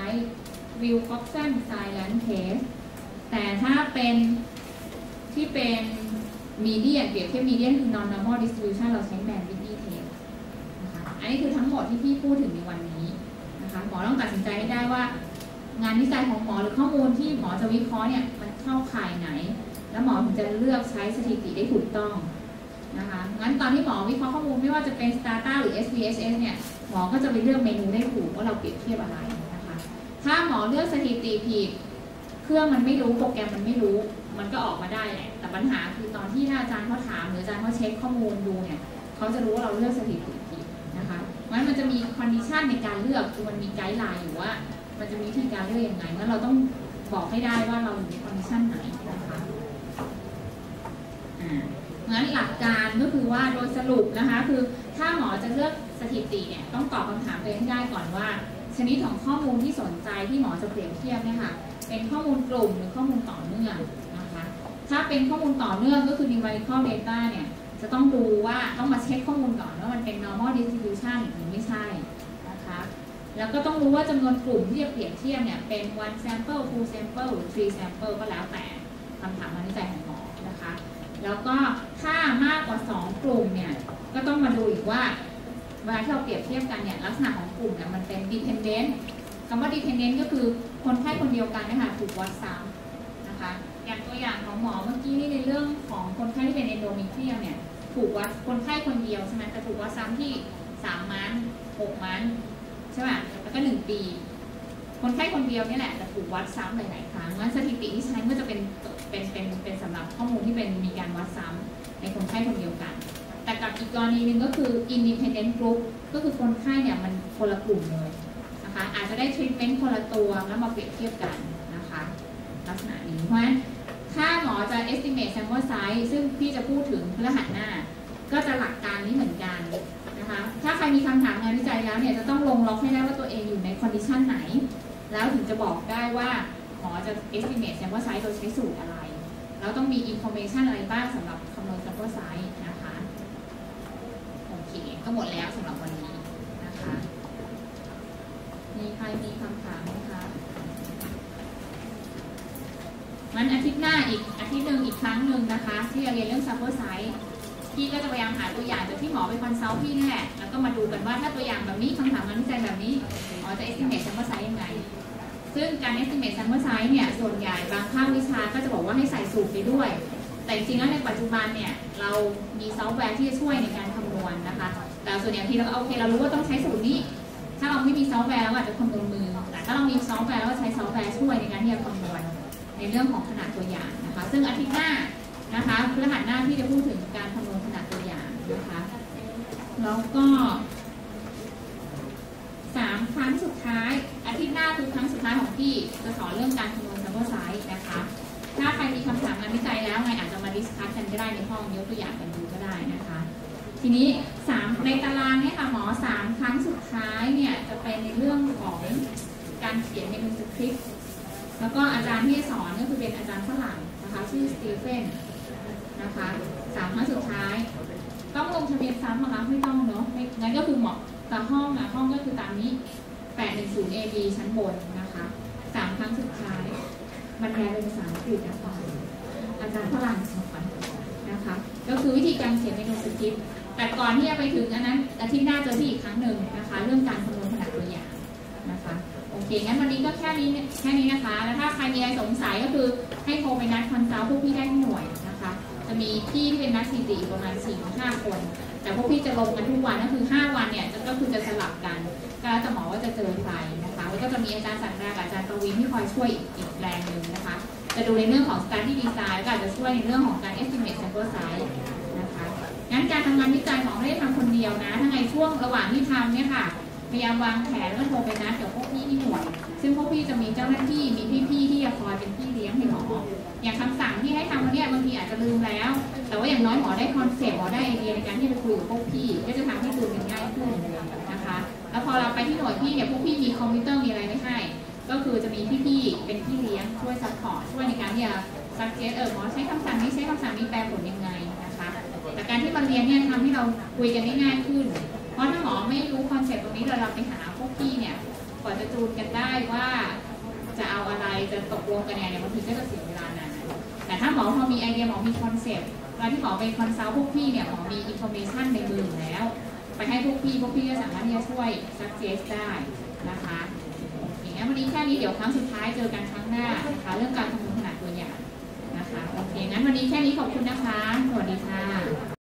Wilcoxon Silent Test แต่ถ้าเป็นที่เป็น median เปรียบเทียบ median คือ non normal distribution เราใช้ Mann-Whitney Test นะคะอันนี้คือทั้งหมดที่พี่พูดถึงในวันนี้นะคะหมอต้องตัดสินใจให้ได้ว่างานวิจัยของหมอหรือข้อมูลที่หมอจะวิเคราะห์เนี่ยมันเข้าข่ายไหนแล้วหมอถึงจะเลือกใช้สถิติได้ถูกต้องนะคะงั้นตอนที่หมอวิเคราะห์ข้อมูลไม่ว่าจะเป็น Stata หรือ SPSS เนี่ยหมอก็จะไปเลือกเมนูได้ถูกว่าเราเปรียบเทียบอะไรนะคะถ้าหมอเลือกสถิติผิดเครื่องมันไม่รู้โปรแกรมมันไม่รู้มันก็ออกมาได้แหละแต่ปัญหาคือตอนที่ถ้าอาจารย์เขาถามหรืออาจารย์เขาเช็คข้อมูลดูเนี่ยเขาจะรู้ว่าเราเลือกสถิติผิดนะคะงั้นมันจะมีคอนดิชันในการเลือกคือมันมีไกด์ไลน์อยู่ว่ามันจะมีวิธีการเลือกยังไงงั้นเราต้องบอกให้ได้ว่าเราอยู่ในคอนดิชันไหนนะคะงั้นหลักการก็คือว่าโดยสรุปนะคะคือถ้าหมอจะเลือกสถิติเนี่ยต้องตอบคำถามตัวเองให้ได้ก่อนว่าชนิดของข้อมูลที่สนใจที่หมอจะเปรียบเทียบเนี่ยค่ะเป็นข้อมูลกลุ่มหรือข้อมูลต่อเนื่องนะคะถ้าเป็นข้อมูลต่อเนื่องก็คือ numerical data เนี่ยจะต้องดูว่าต้องมาเช็คข้อมูลก่อนว่ามันเป็น normal distribution หรือไม่ใช่นะคะแล้วก็ต้องรู้ว่าจำนวนกลุ่มที่จะเปรียบเทียบเนี่ยเป็น one sample two sample หรือ three sample ก็แล้วแต่คำถามงานวิจัยของหมอนะคะแล้วก็ถ้ามากกว่า2กลุ่มเนี่ยก็ต้องมาดูอีกว่าเวลาที่เราเปรียบเทียบกันเนี่ยลักษณะของกลุ่มเนี่ยมันเป็น dependent คำว่า dependent ก็คือคนไข้คนเดียวกันนะคะถูกวัดซ้ำนะคะอย่างตัวอย่างของหมอเมื่อกี้นี่ในเรื่องของคนไข้ที่เป็น endometrium เนี่ยถูกวัดคนไข้คนเดียวใช่ไหมแต่ถูกวัดซ้ำที่3 มัน6 มันใช่ไหมแล้วก็1 ปีคนไข้คนเดียวนี่แหละแต่ถูกวัดซ้ำหลายๆครั้งงั้นสถิติที่ใช้ก็จะเป็นสำหรับข้อมูลที่เป็นมีการวัดซ้ำในคนไข้คนเดียวกันแต่กับอีกกรณีหนึ่งก็คือ independent group ก็คือคนไข้เนี่ยมันคนละกลุ่มเลยนะคะอาจจะได้ treatment คนละตัวแล้วมาเปรียบเทียบกันนะคะลักษณะนี้เพราะฉะนั้นถ้าหมอจะ estimate sample size ซึ่งพี่จะพูดถึงพฤหัสหน้าก็จะหลักการนี้เหมือนกันนะคะถ้าใครมีคำถามงานวิจัยแล้วเนี่ยจะต้องลงล็อกให้ได้ว่าตัวเองอยู่ใน condition ไหนแล้วถึงจะบอกได้ว่าหมอจะ estimate sample size โดยใช้สูตรอะไรแล้วต้องมี information อะไรบ้างสำหรับคำนวณ sample size นะคะโอเคก็หมดแล้วสำหรับวันนี้นะคะมีใครมีคำถามไหมคะงั้นอาทิตย์หน้าอีกอาทิตย์หนึ่งอีกครั้งหนึ่งนะคะที่จะเรียนเรื่อง sample size พี่ก็จะพยายามหาตัวอย่างจากที่หมอไปคอนซัลท์พี่นี่แหละแล้วก็มาดูกันว่าถ้าตัวอย่างแบบนี้คำถามงานวิจัยแบบนี้หมอจะ estimate sample size ยังไงซึ่งการ estimate sample size เนี่ยส่วนใหญ่บางภาควิชาก็จะบอกว่าให้ใส่สูตรไปด้วยแต่จริงๆแล้วในปัจจุบันเนี่ยเรามีซอฟต์แวร์ที่จะช่วยในการคำนวณนะคะแต่ส่วนใหญ่ที่เราโอเคเรารู้ว่าต้องใช้สูตรนี้ถ้าเราไม่มีซอฟต์แวร์เราอาจจะคำนวณมือแต่ถ้าเรามีซอฟต์แวร์แล้วก็ใช้ซอฟต์แวร์ช่วยในการที่จะคำนวณในเรื่องของขนาดตัวอย่างนะคะซึ่งอาทิตย์หน้านะคะพฤหัสหน้าที่จะพูดถึงการคำนวณขนาดตัวอย่างนะคะแล้วก็3 ครั้งสุดท้ายอาทิตย์หน้าคือครั้งสุดท้ายของพี่จะสอนเรื่องการคำนวณ sample size นะคะถ้าใครมีคำถามงานวิจัยแล้วไงอาจจะมาดิสคัสกันก็ได้ในห้องยกตัวอย่างกันดูก็ได้นะคะทีนี้3ในตารางเนี่ยค่ะหมอ3 ครั้งสุดท้ายเนี่ยจะเป็นในเรื่องของการเขียนเมนูสคริปต์แล้วก็อาจารย์ที่สอนก็คือเป็นอาจารย์ฝรั่งนะคะชื่อสตีเฟนนะคะ3 ครั้งสุดท้ายต้องลงทะเบียนซ้ำนะคะไม่ต้องเนาะงั้นก็คือเหมาะแต่ห้องก็คือตามนี้810 AB ชั้นบนนะคะ 3 ครั้งสุดท้ายบรรยายเป็นภาษาอังกฤษนะคะอาจารย์ฝรั่งสอนนะคะก็คือวิธีการเขียนเมนูสคริปต์แต่ก่อนที่จะไปถึงอันนั้นอาทิตย์หน้าเจอพี่อีกครั้งหนึ่งนะคะเรื่องการคำนวณขนาดตัวอย่างนะคะโอเคงั้นวันนี้ก็แค่นี้นะคะแล้วถ้าใครมีอะไรสงสัยก็คือให้โทรไปนัดคอนซัลท์พวกพี่ได้ที่หน่วยนะคะจะมีพี่ที่เป็นนักสถิติประมาณ 4-5 คนแต่พวกพี่จะลงกันทุกวันก็คือ5 วันเนี่ยก็คือจะสลับกันก็แล้วแต่หมอว่าจะเจอใครนะคะแล้วก็จะมีอาจารย์สังดากับอาจารย์ประวินที่คอยช่วยอีกแรงหนึ่งนะคะจะดูในเรื่องของ study design ก็อาจจะช่วยในเรื่องของการ estimate sample size นะคะงั้นการทำงานวิจัยหมอไม่ได้ทำคนเดียวนะถ้าในช่วงระหว่างที่ทำเนี่ยค่ะพยายามวางแผนแล้วโทรไปนัดกับพวกพี่ที่หน่วยซึ่งพวกพี่จะมีเจ้าหน้าที่มีพี่ๆที่จะคอยเป็นพี่เลี้ยงให้หมออย่างคำสั่งที่ให้ทำวันนี้บางทีอาจจะลืมแล้วแต่ว่าอย่างน้อยหมอได้คอนเซ็ปต์หมอได้ไอเดียในการที่จะคุยกับพวกพี่ก็จะทำให้ดูเป็นง่ายขึ้นนะคะแล้วพอเราไปที่หน่วยพี่เนี่ยพวกพี่มีคอมพิวเตอร์มีอะไรไม่ให้ก็คือจะมีพี่ๆเป็นพี่เลี้ยงช่วยซัพพอร์ตช่วยในการที่จะซักเจสหมอใช้คำสั่งนี้ใช้คำสั่งนี้แปลผลยังไงนะคะแต่การที่มาเรียนเนี่ยทำให้เราคุยกันได้ง่ายขึ้นเพราะถ้าหมอไม่รู้คอนเซ็ปต์ตรงนี้เราไปหาพวกพี่เนี่ยกว่าจะจูนกันได้ว่าจะเอาอะไรจะตกลงกันยังไงบางทีก็จะเสียเวลานานแต่ถ้าหมอพอมีไอเดียหมอมีคอนเซ็ปต์เวลาที่หมอไปคอนซัลท์พวกพี่เนี่ยหมอมีอินโฟเมชันในมืออยู่แล้วไปให้พวกพี่ก็สามารถที่จะช่วยซักเจสได้นะคะอย่างนี้วันนี้แค่นี้เดี๋ยวครั้งสุดท้ายเจอกันครั้งหน้านะคะเรื่องการคำนวณขนาดตัวอย่างนะคะโอเคงั้นวันนี้แค่นี้ขอบคุณนะคะสวัสดีค่ะ